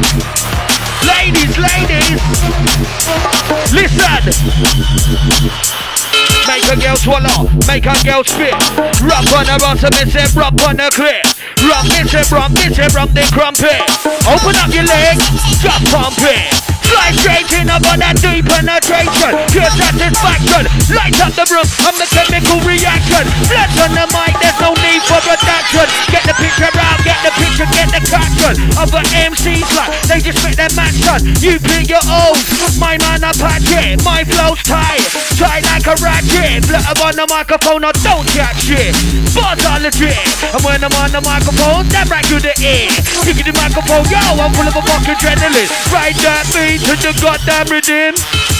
Listen! Make a girl swallow, make a girl spit. Rub on her on some miss it, rub on her clit. Rub miss it, rub the crumpet. Open up your legs, just pump it. Fly straight in, I got that deep penetration. Pure satisfaction, light up the room, I'm the chemical reaction. Flex on the mic, there's no need for production. Get the picture out, get the picture, get the caption. Other MCs like, they just spit their match done. You pick your own, my man Apache. My flow's tight like a ratchet. Flutter on the microphone, I don't chat shit. Bars are legit, and when I'm on the microphone, they're right to the ear. Pick the microphone, yo, I'm full of a fucking adrenaline. Ride that beat to the goddamn rhythm.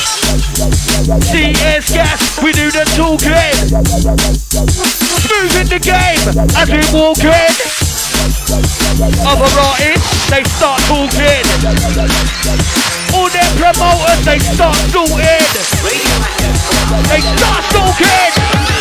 CS Gas, we do the talking. Moving the game as we walk in. Other artists, they start talking. All their promoters, they start stalking. They start stalking.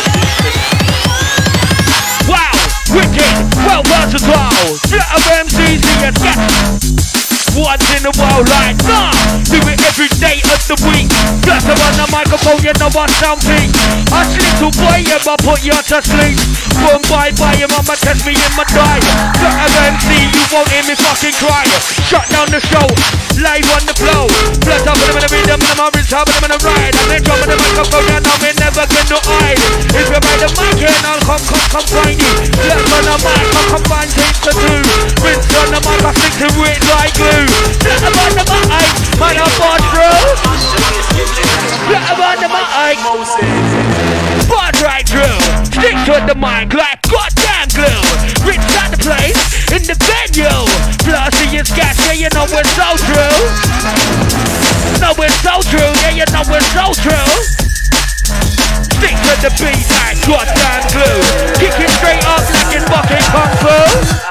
Wow, wicked, well versatile. Flutter MCs, CS Gas. Once in a while like nah. Do it every day of the week. Plus I'm on the microphone, you know I sound peak. I little boy, yeah, I put you to sleep. Boom, bye, your mama test me in my diet. Got a MC, you won't hear me fucking cry. Shut down the show, live on the flow. Plus up with them in the rhythm, and I'm orange, top of them in the ride. And then drop the microphone, and I'm never gonna hide. If you buy the mic, and I'll come find you. Plus on the mic, I'll combine things to do. Rinse on the mic, I stick to it like glue. Plus on the mic, man, I'm on through. Plus on the mic, bud right through. Stick to the mic like goddamn glue. Rinse out the place in the venue. Plus it's gas, yeah, you know it's so true. No, it's so true, yeah, you know it's so true. Stick to the beat like goddamn glue. Kick it straight up like it's fucking kung fu.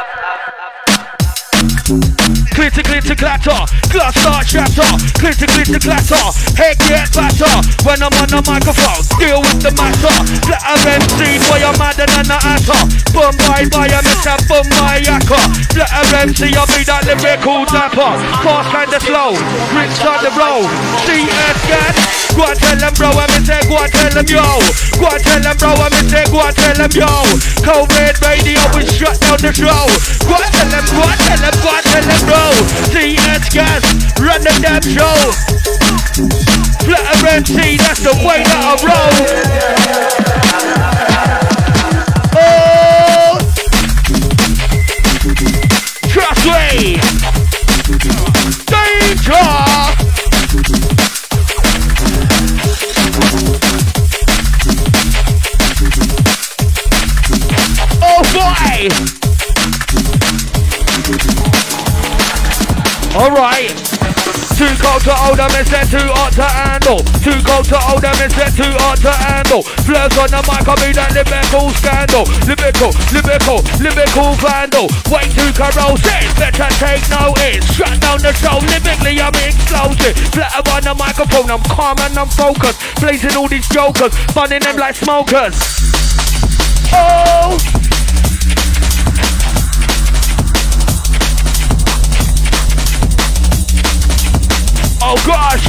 Glitter, clatter, glass start shatter. Glitter, clatter, head get fatter. When I'm on the microphone, deal with the matter. Flatter MC, boy, I'm madder than a hatter. Boom, bye, I miss that boom, my yakka. Flatter MC, I'll be that lyrical dapper. Fast, kinda slow, rich on the road. CS gas, go and tell them, bro, I'm in there, go and tell them, yo. Go and tell them, bro, I'm in there, go and tell them, yo. Cold Red Radio, we shut down the show. Go and tell them, go and tell them, go and tell them, bro. CS gas, run the damn show. Flatter MC, that's the way that I roll. Oh, trust me, danger. Oh boy. Alright, too cold to hold them, it's too hot to handle. Too cold to hold them, it's too hot to handle. Flirts on the mic, I'll be that lyrical scandal. Lyrical vandal. Way too corrosive, better take notice. Shut down the show, lyrically I'm explosive. Flatter on the microphone, I'm calm and I'm focused. Blazing all these jokers, funning them like smokers. Oh! Oh gosh!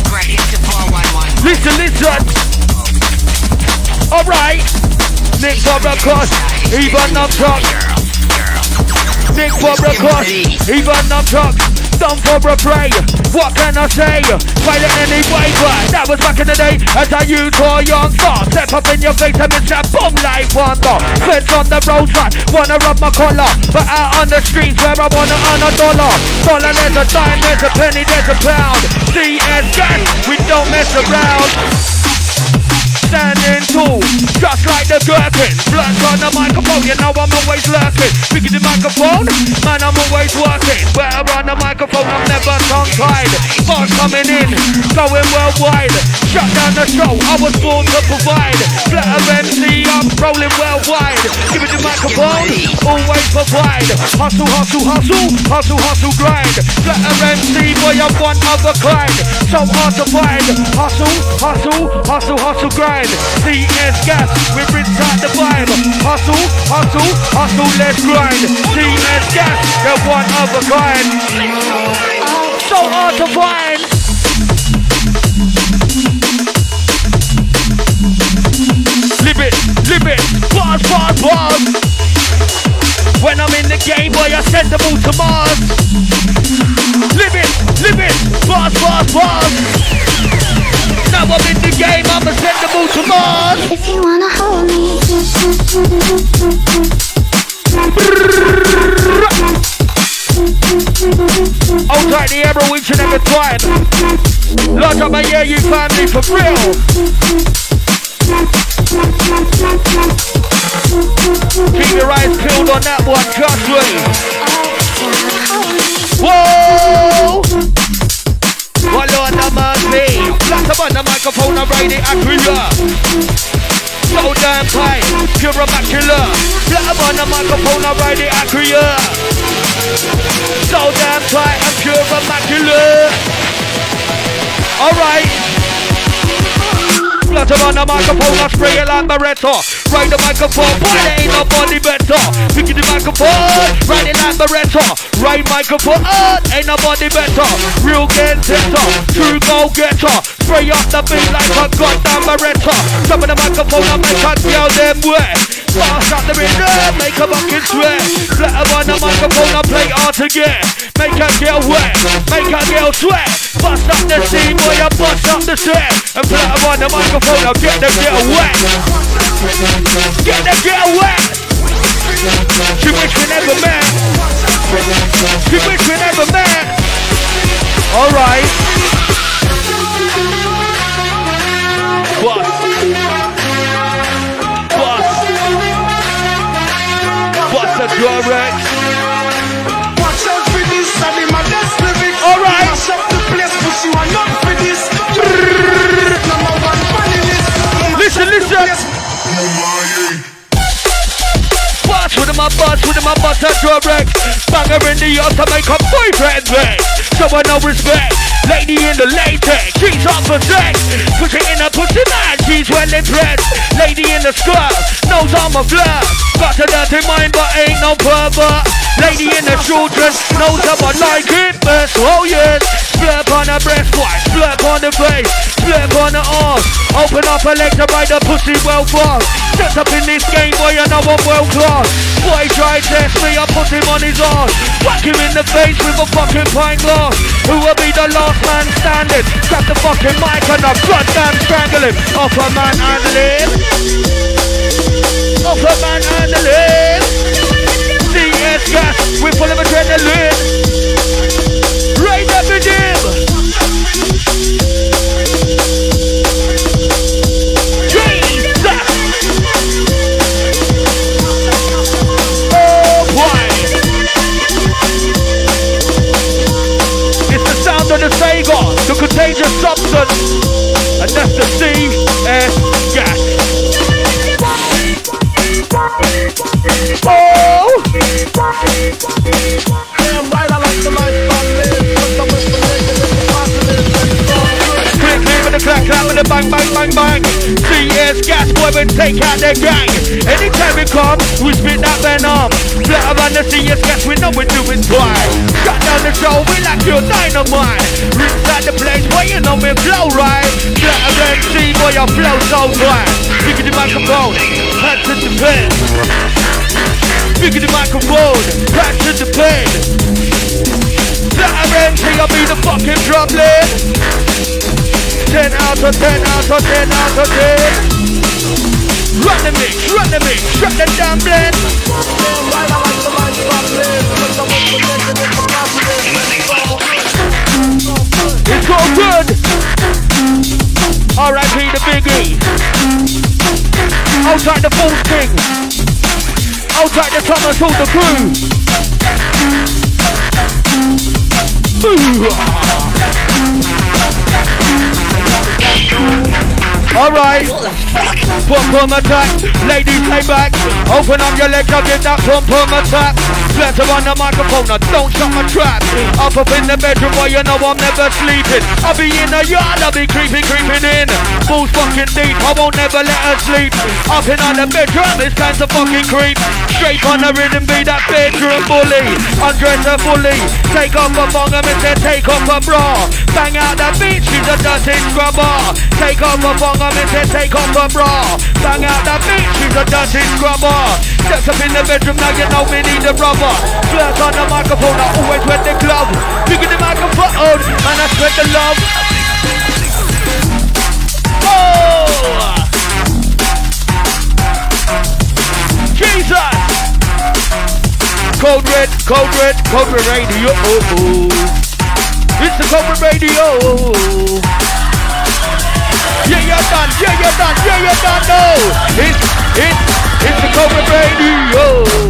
Listen! Alright! Nick Bobacos, even up truck. Nick Bobacos, even up truck. Done for a prey. What can I say? Fight it anyway, but that was back in the day. As I use for young star. Step up in your face and it's that boom like wonder. Fence on the roadside, wanna rub my collar. But out on the streets where I wanna earn $1. Dollar, there's a dime, there's a penny, there's a pound. CS gas, we don't mess around. Standing tall, just like the gherkin. Blood on the microphone, you know I'm always lurking. Picking the microphone, man, I'm always working. Better on the microphone, I'm never tongue-tied. Bars coming in, going worldwide. Shut down the show, I was born to provide. Flatter MC, I'm rolling worldwide. Give it the microphone, always provide. Hustle, grind. Flatter MC, boy, I'm one of a kind. So hard to find. Hustle, grind. CS gas, we bring out the vibe. Hustle, let's grind. CS gas, they're one of a kind. So hard to find. Live it, bars. When I'm in the game, boy, I send them all to Mars. Live it, bars. Now I'm in the game, I'ma send them all to Mars. If you wanna hold me, I'll try the arrow each and every time. Large up my ear, you family for real. Keep your eyes peeled on that one, trust me. Whoa! Well, Lord have mercy. Flat up on the microphone, I ride it accurate. So damn tight, pure immaculate. Flat up on the microphone, I ride it accurate. So damn tight and pure immaculate. Alright. Flat up on the microphone, I spray it like Beretta. Ride the microphone, boy, there ain't nobody better. Picking the microphone, ride it like Beretta. Ride microphone, ain't nobody better. Real game setter, true go-getter. Spray up the beat like a goddamn Beretta. Some of the microphone, I make a girl them wet. Pass out the rhythm, make a bucket sweat. Let her on the microphone, I play hard to get. Make her girl wet, make her girl sweat. Bust up the scene, boy, I bust up the set. And put her on the microphone, I'll get the girl wet. Get the girl wet. She wish we never met. She wish we never met. Alright. Bust. Bust the direct. Watch out for this, and in my best lyrics. Alright. Mash up the place, but you are not for this. Number one funny list. Listen. Bust with my bust a direct. Banger in the house to make her boyfriend vex. Someone no respect. Lady in the latex, she's up for sex. Push it in her pussy man, she's well impressed. Lady in the skirt, knows I'm a flirt. Got a dirty mind but ain't no pervert. Lady in the short dress, knows how I like it best. Oh yes, slurp on her breast, boy, slurp on the face, slurp on the arms. Open up her legs to ride the pussy well fast. Set up in this game, boy, you know I'm well class. Boy try test me, I put him on his arm. Whack him in the face with a fucking pint glass. Who will be the last man standing? Grab the fucking mic and I goddamn strangle him. Off a man and live. Off a man and live. CS gas, we're full of adrenaline. Raise up the gym. Jesus. Oh boy. It's the sound of the Sega, the contagious substance. And that's the CS gas. Oh! Damn right, I like the life I live. Click, click with the clap, clap with the bang, bang, bang, bang. CS gas, boy, we take out their gang. Anytime we come, we spit that venom. Flatter than the CS gas, we know we're doing twice. Shut down the show, we like your dynamite. Inside the place, boy, you know we flow right. Flatter than C, boy, your flow so bright. Pick the microphone, hand to the pen. Pick the microphone, hand to the pen. Flatter than C, I'll be the fucking problem. 10 out of 10 out of 10 out of 10. Run the mix, shut the damn blend. It's all good. R.I.P. the Biggie. Outside the False King. Outside the Thomas all the crew. Alright, pump attack, ladies lay back. Open up your legs, I'll get that pump attack. Flatter on the microphone, now don't shut my trap. Up in the bedroom, boy, you know I'm never sleeping. I'll be in the yard, I'll be creeping in. Balls fucking deep, I won't never let her sleep. Up in the bedroom, it's time to fucking creep. Straight on the rhythm, be that bedroom bully. Undress her fully, take off her bong and take off her bra. Bang out the beat, she's a dirty scrubber. Take off her bong and take off her bra. Bang out the beat, she's a dirty scrubber. Steps up in the bedroom, now you know we need a rubber. Flirt on the microphone, I always wear the glove. Pick the microphone, and I spread the love. Oh! Jesus! Code Red Radio. It's the Code Red Radio. Yeah, you're done, no. It's the Code Red Radio.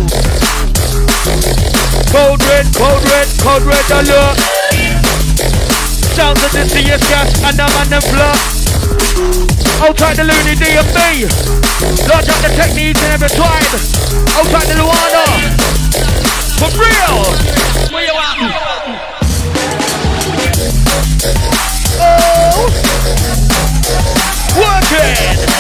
Code Red alert. Sounds of the CS gas and the man and flirt. Outside the Looney DMB. Launch up the techniques and every twine. Outside the Luana. For real. Where you at? Oh. Working.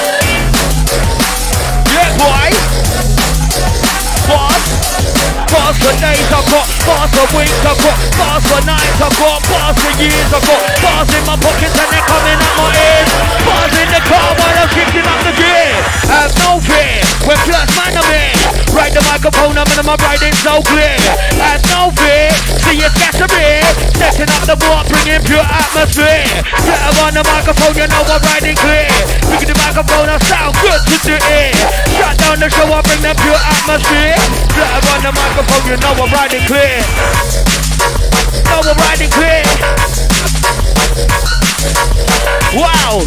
weeks, I've got bars for nights, I've got bars for years, I've got bars in my pockets and they're coming out my ears. Bars in the car while I'm shifting up the gear. Have no fear, when plus man I'm in. Ride the microphone up and my riding so clear. Have no fear, see it's gas a beer. Setting up the bar, bringing pure atmosphere. Get up on the microphone, you know I'm riding clear. Look at the microphone, I sound good to the ear. Shut down the show, I bring the pure atmosphere. Get up on the microphone, you know I'm riding clear. Know I'm riding clear. Wow.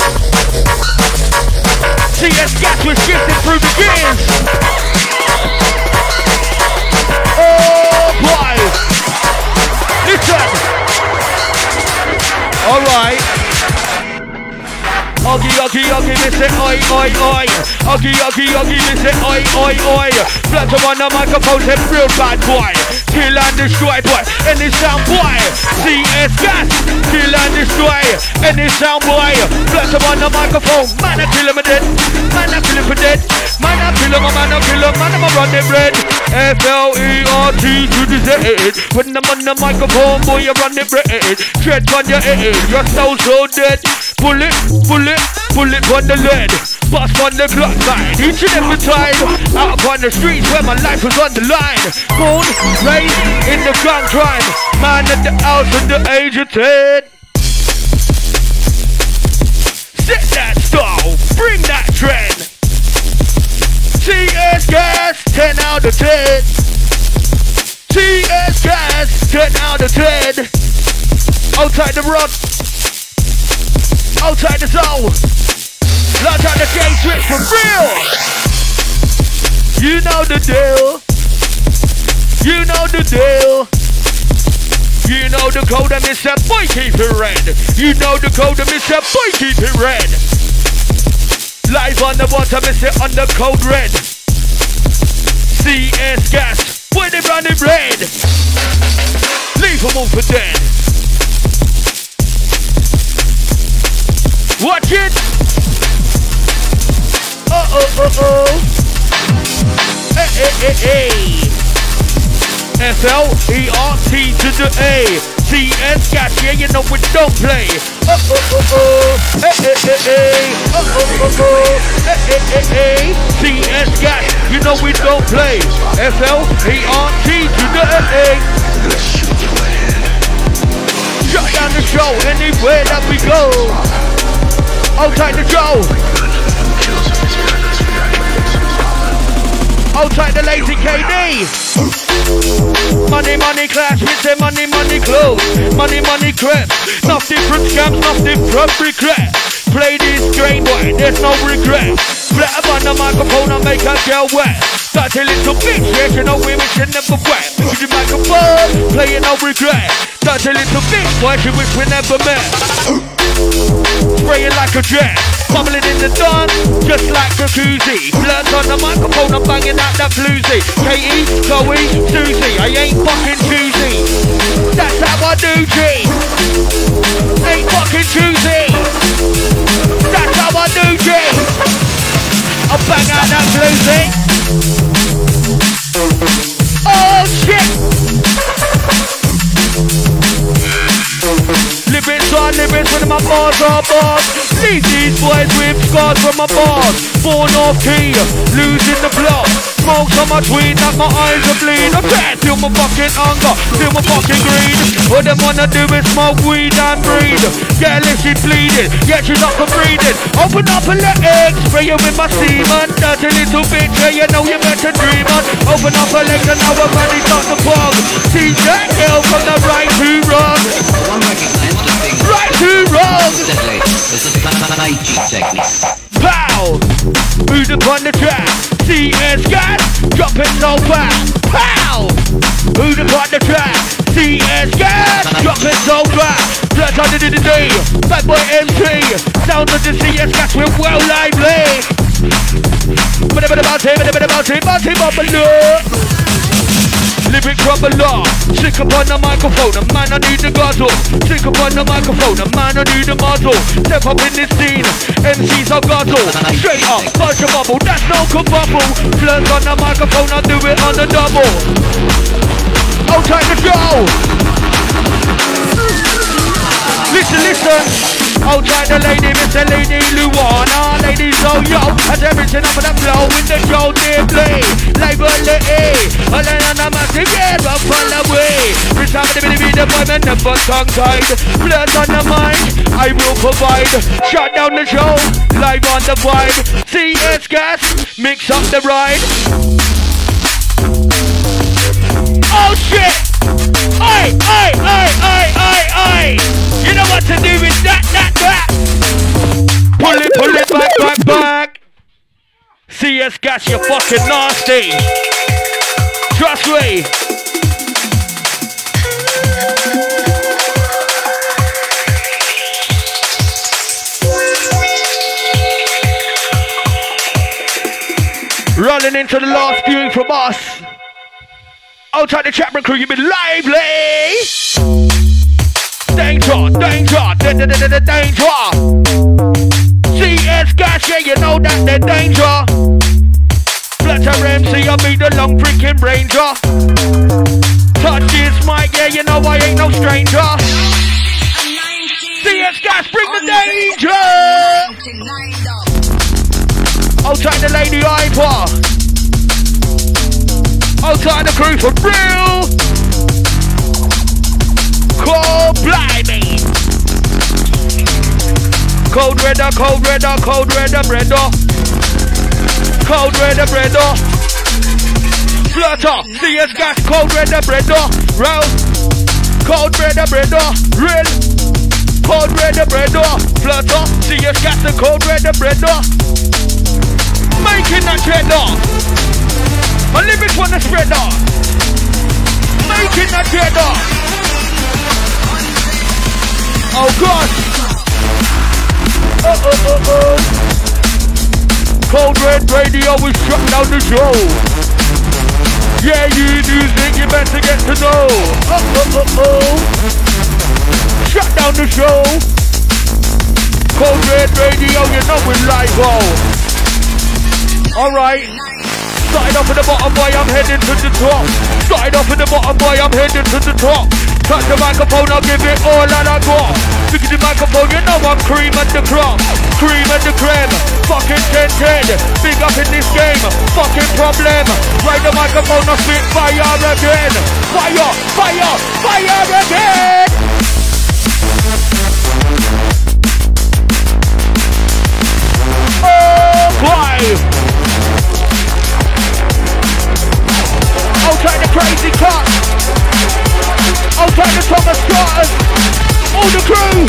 CS gas, we're shifting through the gears. Oh boy. Listen. Alright. Oggy, miss it, oi, oi, oi. Oggy, miss it, oi, oi, oi. Blood to on the microphone, said real bad boy. Kill and destroy, boy, any sound boy. CS gas, kill and destroy, any sound boy. Blood to on the microphone, man, I kill him dead. Man, I kill him for dead. Man, I kill him, man, I kill him, man, I'm a running red. FLERT to the Z. When I'm on the microphone, boy, you run it red. Tread on your head, your soul so dead. Bullet on the lead, bust on the clock line. Each and every time, out upon the streets where my life was on the line. Born, raised in the gang crime, man at the house at the age of 10. Set that style, bring that trend. CS gas, 10 out of 10. CS gas, 10 out of 10. Outside the rock. Outside the zone, lock out the gate switch for real. You know the deal. You know the deal. You know the code and Mr. Boy keep it red. You know the code and Mr. Boy keep it red. Live on the water, Mr. on the code red. CS gas, when they run it red. Leave them all for dead. Watch it! Hey. FLERT to the A. CS gas, yeah, you know we don't play. Hey. CS gas, you know we don't play. FLERT to the A. Shut down the show anywhere that we go. Outside the show. Outside the lazy KD. Money clash, we say money clothes. Money crap. Enough different scams, enough different regret. Play this game, boy, there's no regret. Flat up on the microphone, I make a girl wet. That's a little bitch, yeah, you know we should never wet. With the microphone, playing no regret. That's a little bitch, boy, she wish we never met. Spraying like a jet, bubbling in the dawn, just like a koozie. Bloods on the microphone, I'm banging out that floozy. Katie, Chloe, Susie, I ain't fucking choosy. That's how I do G. Ain't fucking choosy. That's how I do G. I'll bang out that floozy. Oh shit. Lyrics when my bars are bars. Leave these boys with scars from my bars. Born off key, losing the plot. Smoke so much weed that my eyes are bleed. I can't feel my fucking hunger, feel my fucking greed. All them wanna do is smoke weed and breathe. Yeah, she's bleeding, yeah, she's up for breathing. Open up and let eggs, spray you with my semen. Dirty little bitch, yeah, you know you better dream on. Open up her legs and now her money start to pog. See that girl from the right to wrong. Right to wrong. Pow! Who's upon the track? CS gas, drop it so fast. Pow! Who's upon the track? CS gas, drop it so fast. Blood on the day, bad boy MC. Sound of the CS gas, we're well lively. Lyric rubber law, sick upon the microphone, a man I need the guzzle. Sick upon the microphone, a man I need the muzzle. Step up in this scene, MCs are guzzle. Straight up, punch a bubble, that's no kabubble. Flirts on the microphone, I do it on the double. Outside the show. Listen. Outside the lady, Mr. Lady Luana. Ladies, oh yo, as everything up on the flow with the show they play. Lively, all in a massive air up on the way. This time the boy man never tongue tied. Blood on the mic, I will provide. Shut down the show, live on the vibe. CS Gas, mix up the ride. Oh shit! Oi! You know what to do with that. Pull it back. CS Gas, you fucking nasty. Trust me. Rolling into the last viewing from us. Outside the Chapman crew, you've been lively. Danger. CS Gas, yeah, you know that they're danger. Flutter MC, I'll be the long freaking ranger. Touch this mic, yeah, you know I ain't no stranger. CS Gas, bring the danger. Outside the Lady Hyper. Outside the crew for real. Cold blimey. Cold redder. Flutter, CS Gas, cold redder. Round. Cold redder. Real. Cold redder. Flutter, CS Gas, the cold redder. Making that cheddar. My lyrics wanna spread up. Making that cheddar. Oh gosh. Cold Red Radio is shut down the show. Yeah, you music, you better get to know. Shut down the show. Cold Red Radio, you know we're live, alright. Started off at the bottom, boy, I'm heading to the top. Started off at the bottom, boy, I'm heading to the top. Touch the microphone, I'll give it all that I got. Look at the microphone, you know I'm cream at the crop. Cream at the creme, fucking 10-10. Big up in this game, fucking problem. Right the microphone, I'll spit fire again. Fire again. Oh boy. Outside the crazy cut. Outside the Thomas Carters. All the crew.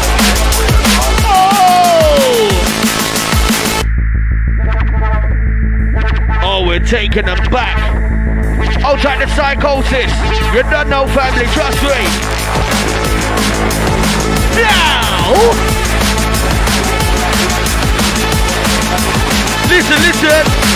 Oh, we're taking them back. Outside the Psychosis. You don't know, family, trust me. Now. Listen.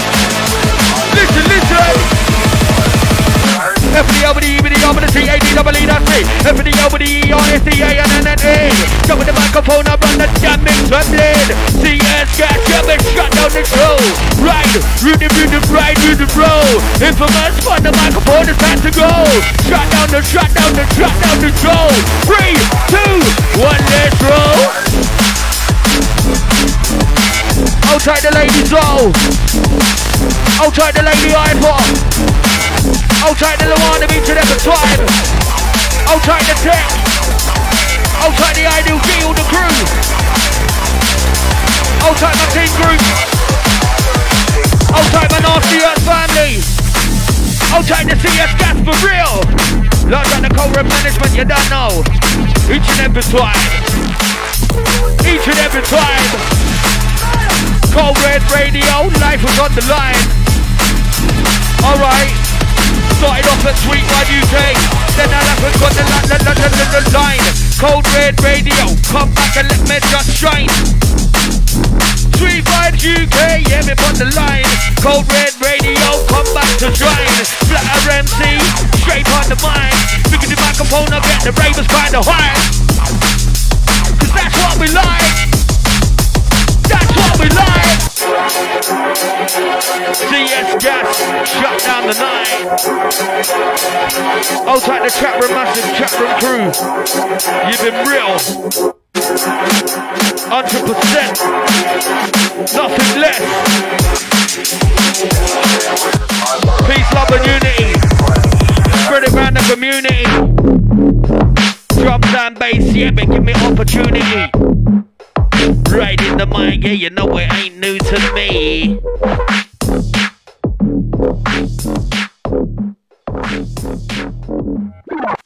F the O, the E, the O, the C, A, D, double E, that's me. F the O, the E, R, S, D, A, N, N, A. Jump with the microphone, I run the damn mix, I'm lead. CS Gas, jump and shut down the show. Ride, root the row. Infamous, on the microphone, it's time to go. Shut down the show. 3, 2, 1, let's roll. Outside the Lady Soul. Outside the Lady Hyper. Outside the Luana Beach and Ever Time. Outside the Tech. Outside the Ideal G, all the crew. Outside my team group. Outside my Nasty Earth family. Outside the CS Gas for real. Lots like the Cold Red Management, you don't know. Each and every time. Cold Red Radio, life was on the line. Alright. Started off at Sweet Vibe UK, then I left and got the line. Cold Red Radio, come back and let me just shine. Sweet Vibes UK, yeah, me on the line. Cold Red Radio, come back to shine. Flutter MC, straight on the mind. Look at the microphone, I get the ravers kinda high. Cause that's what we like. That's what we like. CS Gas, shut down the night. I'll take the chat room, massive chat room crew. You've been real. 100%. Nothing less. Peace, love and unity. Spread it around the community. Drums and bass, yeah, but give me opportunity. Right in the mind, yeah, you know it ain't new to me.